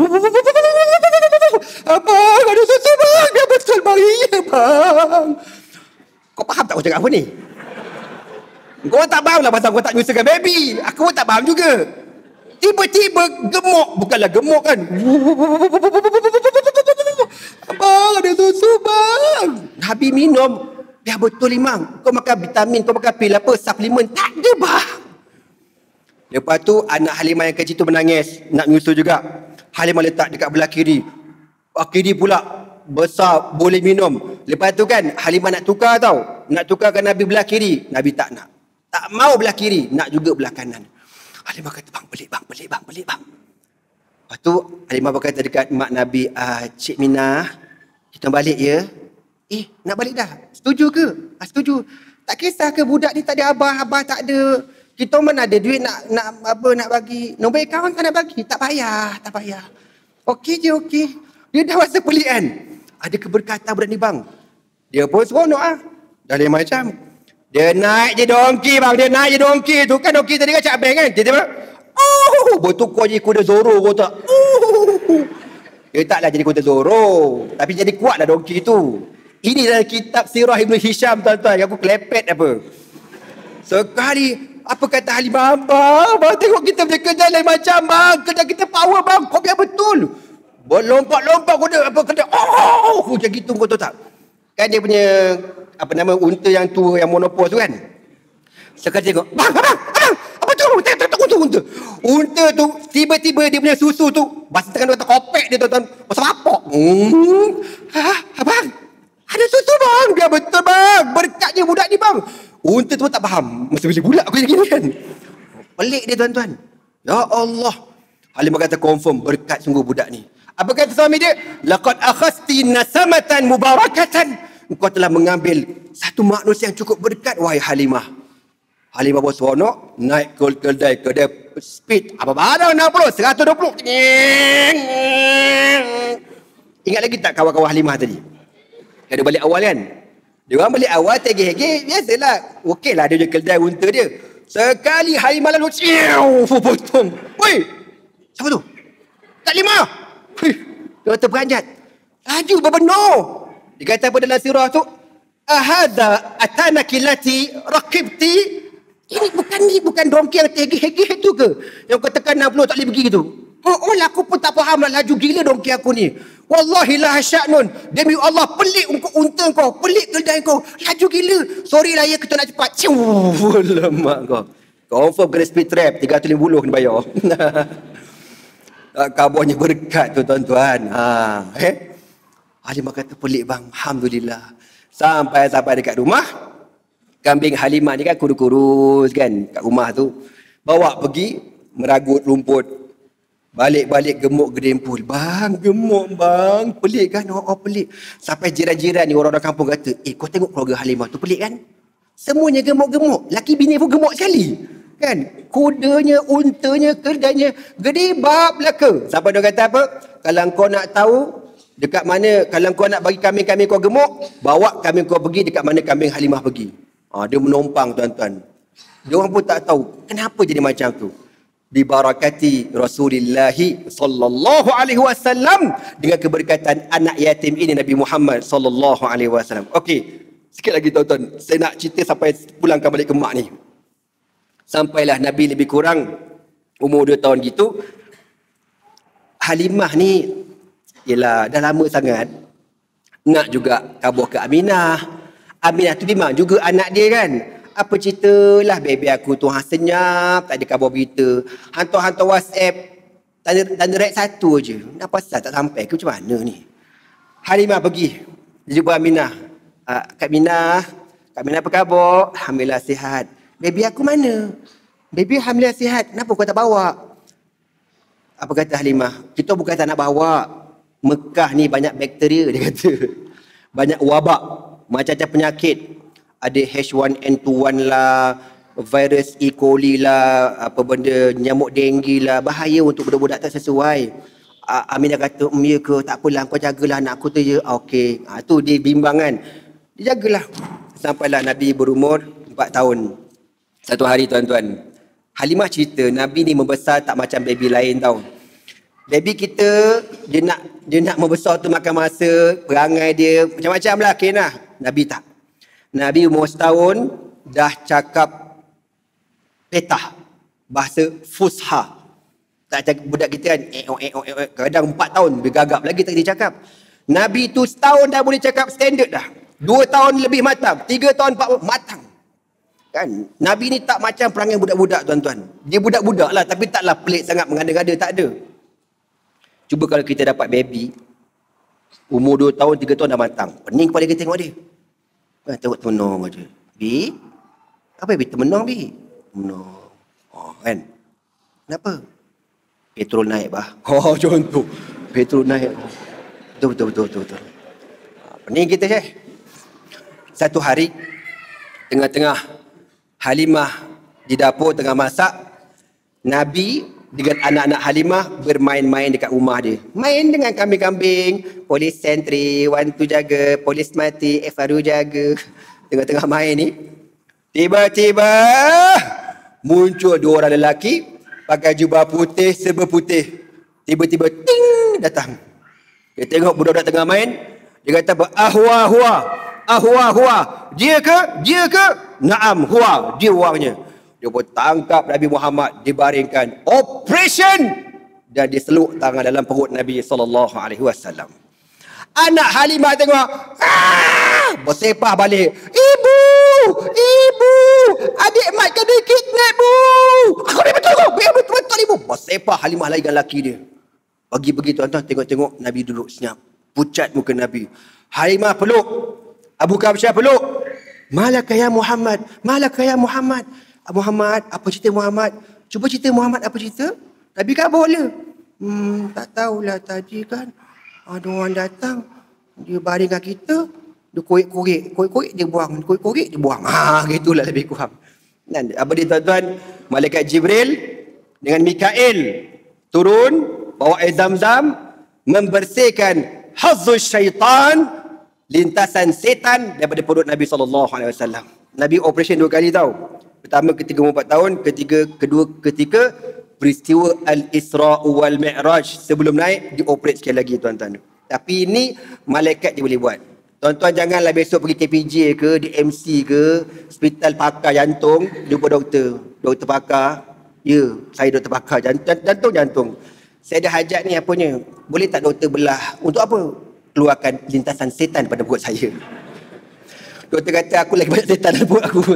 Abang, ada susu bang. Dia betul bang, iya bang. Kau faham tak aku cakap apa ni? Kau tak faham lah pasal kau tak nyusakan baby. Aku pun tak faham juga. Tiba-tiba gemuk. Bukanlah gemuk kan. Abang, ada susu bang. Nabi minum. Dah betul imam. Kau makan vitamin, kau makan pil apa, suplemen. Tak ada bang. Lepas tu anak Halimah yang kecil tu menangis. Nak nyusu juga. Halimah letak dekat belah kiri. Kiri pula besar, boleh minum. Lepas tu kan Halimah nak tukar tau. Nak tukarkan Nabi belah kiri. Nabi tak nak. Tak mau belah kiri. Nak juga belah kanan. Halimah kata, bang, pelik bang, pelik bang, pelik bang. Lepas tu Halimah berkata dekat mak Nabi, ah, Cik Minah, kita balik ya. Eh, nak balik dah? Setuju ke? Ah, setuju. Tak kisah ke budak ni tak ada abah, abah tak ada. Kita mana ada duit nak nak apa nak bagi. Nombor akaun tak nak bagi. Tak payah, tak payah. Okey je, okey. Dia dah rasa pelik kan? Ada keberkatan budak ni bang. Dia pun seronok ah. Dah lain macam. Dia naik je dongki bang. Dia naik je dongki tu. Kan dongki tadi kan Cak Beng kan? Dia tiba oh, bertukar je kuda Zoro kau tak. Oh. Dia taklah jadi kuda Zoro. Tapi jadi kuatlah dongki tu. Ini dalam kitab Sirah Ibn Hisham, tuan-tuan. Yang aku kelepet apa. Sekali, apa kata Halimah? Abang, abang tengok kita punya kerja lain macam bang. Kerja kita power bang. Kau biar betul. Berlompat-lompat kuda. Apa kata, oh, macam gitu kau tahu tak? Kan dia punya, apa nama, unta yang tu, yang monopol tu kan? Sekali tengok, bang, abang, abang. Apa tu? Tengok, tengok, unta, unta. Unta tu, tiba-tiba dia punya susu tu, bahasa tengah dia kopek dia tuan-tuan. Pasal apa? Hmm. Ha, abang. Ada susu bang. Biar betul bang. Berkatnya budak ni bang. Unta tu pun tak faham. Masa bila bulat aku gini kan. Pelik dia tuan-tuan. Ya Allah. Halimah kata confirm berkat sungguh budak ni. Apa kata suami dia? Laqad akhasti nasamatan mubarakatan. Engkau telah mengambil satu manusia yang cukup berkat wahai Halimah. Halimah pun seronok. Naik ke kedai. Kedai speed. Apa barang enam puluh. seratus dua puluh. Ingat lagi tak kawan-kawan Halimah tadi? Dia balik awal kan. Dia orang balik awal tegih-tegih. Biasalah. Okey lah dia je kedai unta dia. Sekali Halimah lalu. Ciu. Potong. Woi. Siapa tu? Kak Limah. Hei. Dia terperanjat. Laju berbenar. Dia kata apa dalam sirah tu. Ahadha atanaki lati rakibti. Ini bukan ni. Bukan dongki yang tegih-tegih tu ke? Yang kau tekan enam puluh tak boleh pergi tu. Oh, oh lah, aku pun tak faham lah. Laju gila dongki aku ni. Wallahi la sya'nun. Demi Allah, pelik unta kau. Pelik kedai kau. Laju gila. Sorry lah ya, kita nak cepat. Ciu. Lemak kau. Confirm kena speed trap. tiga ratus lima puluh kena bayar. Kabarnya berkat tu tuan-tuan. Ha, eh? Halimah kata pelik bang. Alhamdulillah. Sampai-sampai dekat rumah. Kambing Halimah ni kan kurus-kurus kan. Kat rumah tu. Bawa pergi. Meragut rumput. Balik-balik gemuk gedempul. Bang, gemuk bang. Pelik kan? Oh, oh pelik. Sampai jiran-jiran ni orang-orang kampung kata, eh kau tengok keluarga Halimah tu pelik kan? Semuanya gemuk-gemuk. Laki bini pun gemuk sekali. Kan? Kudanya, untanya, kedainya. Gede bab belaka. Sampai dia kata apa? Kalau kau nak tahu dekat mana, kalau kau nak bagi kambing-kambing kau gemuk, bawa kambing kau pergi dekat mana kambing Halimah pergi. Ha, dia menumpang tuan-tuan. Dia orang pun tak tahu kenapa jadi macam tu. Dibarakati Rasulullah sallallahu alaihi wasallam dengan keberkatan anak yatim ini Nabi Muhammad sallallahu alaihi wasallam. Okey, sikit lagi tuan-tuan. Saya nak cerita sampai pulangkan balik ke mak ni. Sampailah Nabi lebih kurang umur dua tahun gitu. Halimah ni ialah dah lama sangat nak juga kabur ke Aminah. Aminah tu memang juga anak dia kan. Apa ceritalah baby aku tu hang senyap, tak ada khabar berita. Hantar-hantar WhatsApp tanda tanda red satu je. Nak pasal tak sampai ke macam mana ni? Halimah pergi jumpa Aminah. Ah, Kak Minah, Kak Minah apa khabar? Alhamdulillah sihat. Baby aku mana? baby hamil sihat, kenapa kau tak bawa? Apa kata Halimah? Kita bukan tak nak bawa. Mekah ni banyak bakteria, dia kata. Banyak wabak, macam-macam penyakit. Ada H one N two one lah, virus E. coli lah, apa benda, nyamuk denggi lah. Bahaya untuk budak-budak tak sesuai. Aminah kata, um, ya ke, tak apalah, kau jagalah anak aku tu je. Okey, ha, tu dia bimbang kan. Dia jagalah. Sampailah Nabi berumur empat tahun. Satu hari tuan-tuan, Halimah cerita, Nabi ni membesar tak macam baby lain tau. Baby kita, dia nak dia nak membesar tu makan masa, perangai dia, macam-macam lah, Kenah. Nabi tak. Nabi umur setahun, dah cakap petah, bahasa Fusha. Tak cakap budak kita kan, eh, eh, eh, eh, kadang empat tahun, bergagap lagi tak dia cakap. Nabi tu setahun dah boleh cakap standard dah. Dua tahun lebih matang, tiga tahun, empat tahun, matang. Kan? Nabi ni tak macam perangai budak-budak tuan-tuan. Dia budak-budak lah, tapi taklah pelik sangat mengada-ngada, tak ada. Cuba kalau kita dapat baby, umur dua tahun, tiga tahun dah matang. Pening kepala kita tengok dia. Ha, tengok temenung aja. Bi, apa Bi? Temenung Bi? Temenung. Oh, kan? Kenapa? Petrol naik bah. Oh, contoh. Petrol naik. Betul, betul, betul, betul. betul. Pening kita je. Satu hari, tengah-tengah Halimah di dapur tengah masak, Nabi dengan anak-anak Halimah bermain-main dekat rumah dia. Main dengan kambing-kambing, polis sentri, wan tu jaga, polis mati, eh Faru jaga. Tengah-tengah main ni, tiba-tiba muncul dua orang lelaki pakai jubah putih, serba putih. Tiba-tiba ting datang. Dia tengok budak-budak tengah main, dia kata ahwa huwa, ahwa huwa. Dia ke? Dia ke? Naam huwa, dia orangnya. Dia pun tangkap Nabi Muhammad, dibaringkan, operation, dan dia seluk tangan dalam perut Nabi sallallahu alaihi wasallam. Anak Halimah tengok, ah, bersepah balik. Ibu, ibu, adik Mat kena kidnap, bu. Aku ni betul kau, betul betul ibu. Bersepah Halimah lagi dengan laki dia. Pagi-pagi tuan-tuan tengok-tengok Nabi duduk senyap, pucat muka Nabi. Halimah peluk, Abu Kabsyah peluk. Malaka ya Muhammad, malaka ya Muhammad. Muhammad, apa cerita Muhammad? Cuba cerita Muhammad, apa cerita? Nabi kan boleh. Hmm, tak tahulah tadi kan. Ada orang datang, dia baring dengan kita, dia korek-korek, korek-korek dia buang, korek-korek dia buang. Ha, gitulah lebih kurang. Dan apa dia tuan-tuan? Malaikat Jibril dengan Mikail turun, bawa air Zam-Zam, membersihkan hazzuz syaitan, lintasan setan daripada perut Nabi sallallahu alaihi wasallam. Nabi operation dua kali tau. Pertama ketika umur empat tahun, ketiga kedua ketika peristiwa Al-Isra wal Mi'raj, sebelum naik dioperate sekali lagi tuan-tuan. Tapi ini malaikat dia boleh buat. Tuan-tuan janganlah besok pergi K P J ke, D M C ke, hospital pakar jantung, jumpa doktor. Doktor pakar, ya, saya doktor pakar jantung, jantung jantung. Saya ada hajat ni apanya? Boleh tak doktor belah? Untuk apa? Keluarkan lintasan setan pada perut saya. Doktor kata aku lagi banyak setan dalam perut aku.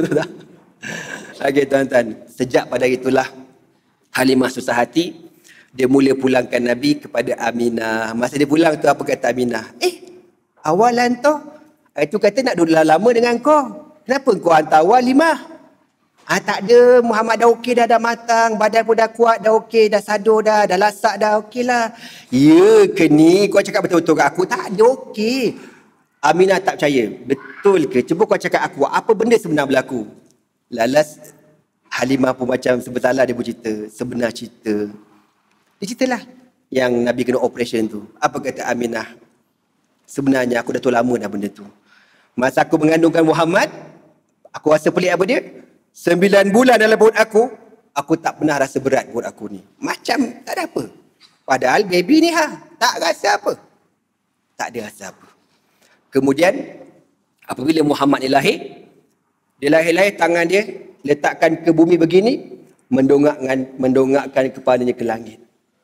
Okey tuan-tuan, sejak pada itulah Halimah susah hati, dia mula pulangkan Nabi kepada Aminah. Masa dia pulang tu apa kata Aminah? Eh, awalan tu, itu kata nak duduk lama dengan kau. Kenapa kau hantar awal Halimah? Ah, tak ada, Muhammad dah okey dah, dah matang, badan pun dah kuat, dah okey, dah sadur dah, dah lasak dah, okey lah. Ya ke ni, kau cakap betul-betul kat aku? Tak ada, okey. Aminah tak percaya. Betul ke? Cuba kau cakap aku, apa benda sebenar berlaku? Lalas Halimah pun macam sebenarnya dia bercerita, sebenar cerita. Dia ceritalah yang Nabi kena operation tu. Apa kata Aminah? Sebenarnya aku dah tahu lama dah benda tu. Masa aku mengandungkan Muhammad, aku rasa pelik apa dia? Sembilan bulan dalam perut aku, aku tak pernah rasa berat perut aku ni. Macam tak ada apa. Padahal baby ni ha, tak rasa apa. Tak ada rasa apa. Kemudian, apabila Muhammad ni lahir, dia lahir-lahir tangan dia letakkan ke bumi begini, mendongakkan mendongakkan kepalanya ke langit.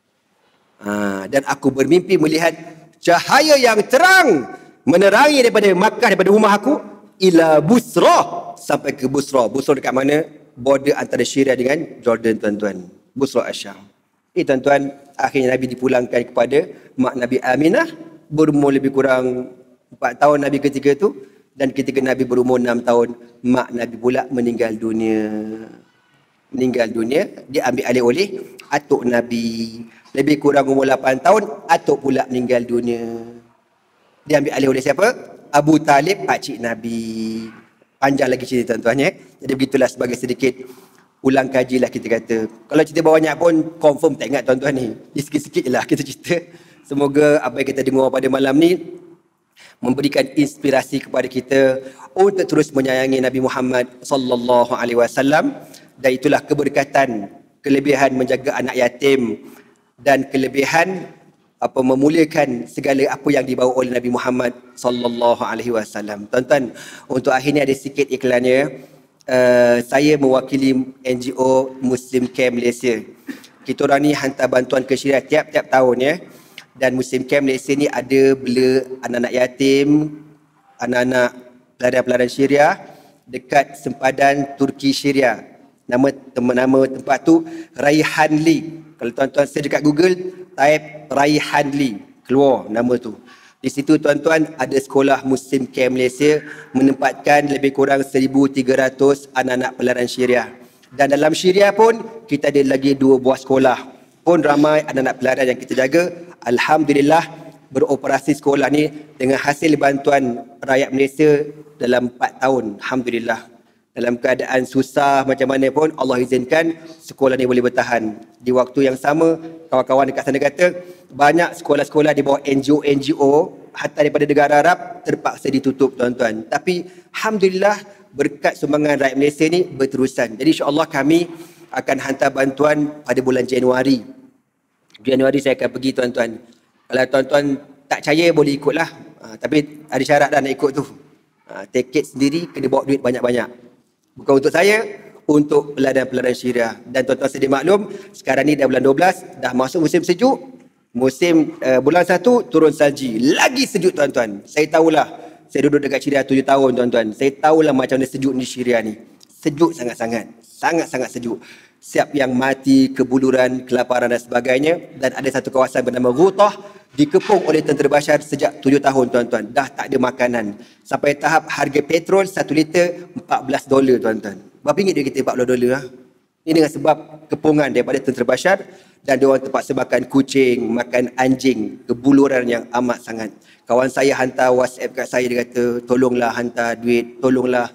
Ha, dan aku bermimpi melihat cahaya yang terang menerangi daripada Makkah, daripada rumah aku ila Busra, sampai ke Busra. Busra dekat mana? Border antara Syria dengan Jordan tuan-tuan. Busra Asyam. Eh tuan-tuan, akhirnya Nabi dipulangkan kepada mak Nabi Aminah, berumur lebih kurang empat tahun Nabi ketika tu. Dan ketika Nabi berumur enam tahun, mak Nabi pula meninggal dunia. meninggal dunia, dia ambil alih oleh atuk Nabi. Lebih kurang umur lapan tahun, atuk pula meninggal dunia. Dia ambil alih oleh siapa? Abu Talib, pakcik Nabi. Panjang lagi cerita tuan-tuan ya. Jadi begitulah sebagai sedikit ulang kaji lah kita kata. Kalau cerita banyak pun confirm tak ingat tuan-tuan ni. Sikit-sikit je lah kita cerita. Semoga apa yang kita dengar pada malam ni memberikan inspirasi kepada kita untuk terus menyayangi Nabi Muhammad sallallahu alaihi wasallam, dan itulah keberkatan, kelebihan menjaga anak yatim dan kelebihan apa memuliakan segala apa yang dibawa oleh Nabi Muhammad sallallahu alaihi wasallam. Tuan-tuan, untuk akhir ni ada sikit iklannya. Uh, saya mewakili N G O Muslim Care Malaysia. Kita orang ni hantar bantuan ke Syria tiap-tiap tahun ya. Dan Muslim Care Malaysia ni ada bela anak-anak yatim, anak-anak peladan-peladan Syria dekat sempadan Turki Syria. Nama nama tempat tu Raihanli. Kalau tuan-tuan search dekat Google, type Raihanli, keluar nama tu. Di situ tuan-tuan ada sekolah Muslim Care Malaysia menempatkan lebih kurang seribu tiga ratus anak-anak peladan Syria. Dan dalam Syria pun kita ada lagi dua buah sekolah. Pun ramai anak-anak peladan yang kita jaga. Alhamdulillah beroperasi sekolah ni dengan hasil bantuan rakyat Malaysia dalam empat tahun. Alhamdulillah. Dalam keadaan susah macam mana pun Allah izinkan sekolah ni boleh bertahan. Di waktu yang sama, kawan-kawan dekat sana kata banyak sekolah-sekolah di bawah N G O-N G O hatta daripada negara Arab terpaksa ditutup tuan-tuan. Tapi Alhamdulillah berkat sumbangan rakyat Malaysia ni berterusan. Jadi insya-Allah kami akan hantar bantuan pada bulan Januari. Januari saya akan pergi tuan-tuan. Kalau tuan-tuan tak percaya boleh ikutlah. Ha, tapi ada syarat dah nak ikut tu. Ha, tiket sendiri kena bawa duit banyak-banyak. Bukan untuk saya, untuk peladan-peladan Syria. Dan tuan-tuan sedia maklum, sekarang ni dah bulan dua belas, dah masuk musim sejuk. Musim uh, bulan satu turun salji. Lagi sejuk tuan-tuan. Saya tahulah, saya duduk dekat Syria tujuh tahun tuan-tuan. Saya tahulah macam mana sejuk di Syria ni. Sejuk sangat-sangat. Sangat-sangat sejuk. Siap yang mati, kebuluran, kelaparan dan sebagainya. Dan ada satu kawasan bernama Ghutah, dikepung oleh tentera Bashar sejak tujuh tahun tuan-tuan. Dah tak ada makanan. Sampai tahap harga petrol satu liter empat belas dolar tuan-tuan. Berapa ringgit dia kita empat belas dolar? Ha? Ini dengan sebab kepungan daripada tentera Bashar. Dan dia orang terpaksa makan kucing, makan anjing. Kebuluran yang amat sangat. Kawan saya hantar WhatsApp kat saya, dia kata tolonglah hantar duit, tolonglah.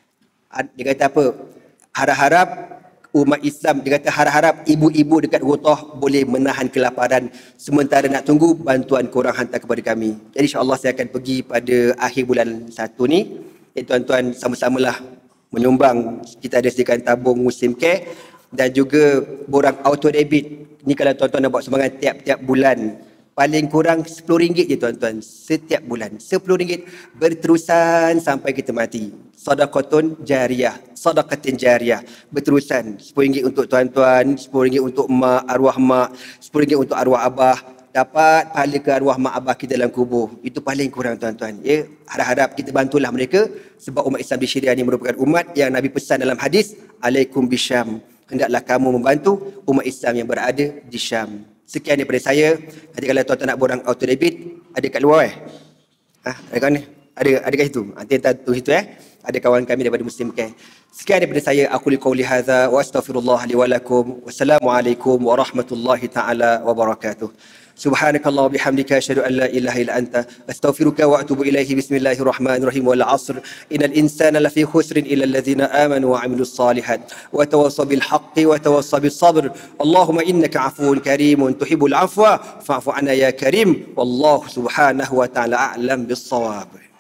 Dia kata apa? Harap-harap umat Islam, dia kata harap-harap ibu-ibu dekat Ghutah boleh menahan kelaparan sementara nak tunggu bantuan korang hantar kepada kami. Jadi insya-Allah saya akan pergi pada akhir bulan satu ni. Eh, tuan-tuan sama-samalah menyumbang. Kita ada sediakan tabung Muslim Care dan juga borang auto debit. Ni kalau tuan-tuan nak buat sumbangan tiap-tiap bulan, paling kurang sepuluh ringgit je tuan-tuan setiap bulan. sepuluh ringgit berterusan sampai kita mati. Sedekatun jariyah, sedekatin jariyah berterusan. sepuluh ringgit untuk tuan-tuan, sepuluh ringgit untuk mak, arwah mak, sepuluh ringgit untuk arwah abah. Dapat pahala ke arwah mak abah kita dalam kubur. Itu paling kurang tuan-tuan. Ya, harap-harap kita bantulah mereka sebab umat Islam di Syria ni merupakan umat yang Nabi pesan dalam hadis, alaikum bisyam. Hendaklah kamu membantu umat Islam yang berada di Syam. Sekian daripada saya. Nanti kalau tuan-tuan nak borang auto debit, ada kat luar eh? Ha, ada kat mana? Ada, ada kat situ. Nanti hantar tu situ eh. Ada kawan kami daripada Muslim Care. Sekian daripada saya. Aku liqauli hadza wa astaghfirullah li wa lakum. Wassalamualaikum warahmatullahi taala wabarakatuh. Subhanakallah bihamdika asyhadu an la ilaha illa anta astaghfiruka wa atubu ilaihi. Bismillahirrahmanirrahim. Wal 'asr innal insana lafi khusrin illa alladhina amanu wa 'amilus salihat wa tawassaw bil haqqi wa tawassaw bis sabr. Allahumma innaka 'afuwun karimun tuhibbul 'afwa fa'fu 'anna ya karim. Wallahu subhanahu wa ta'ala a'lam bis shawab.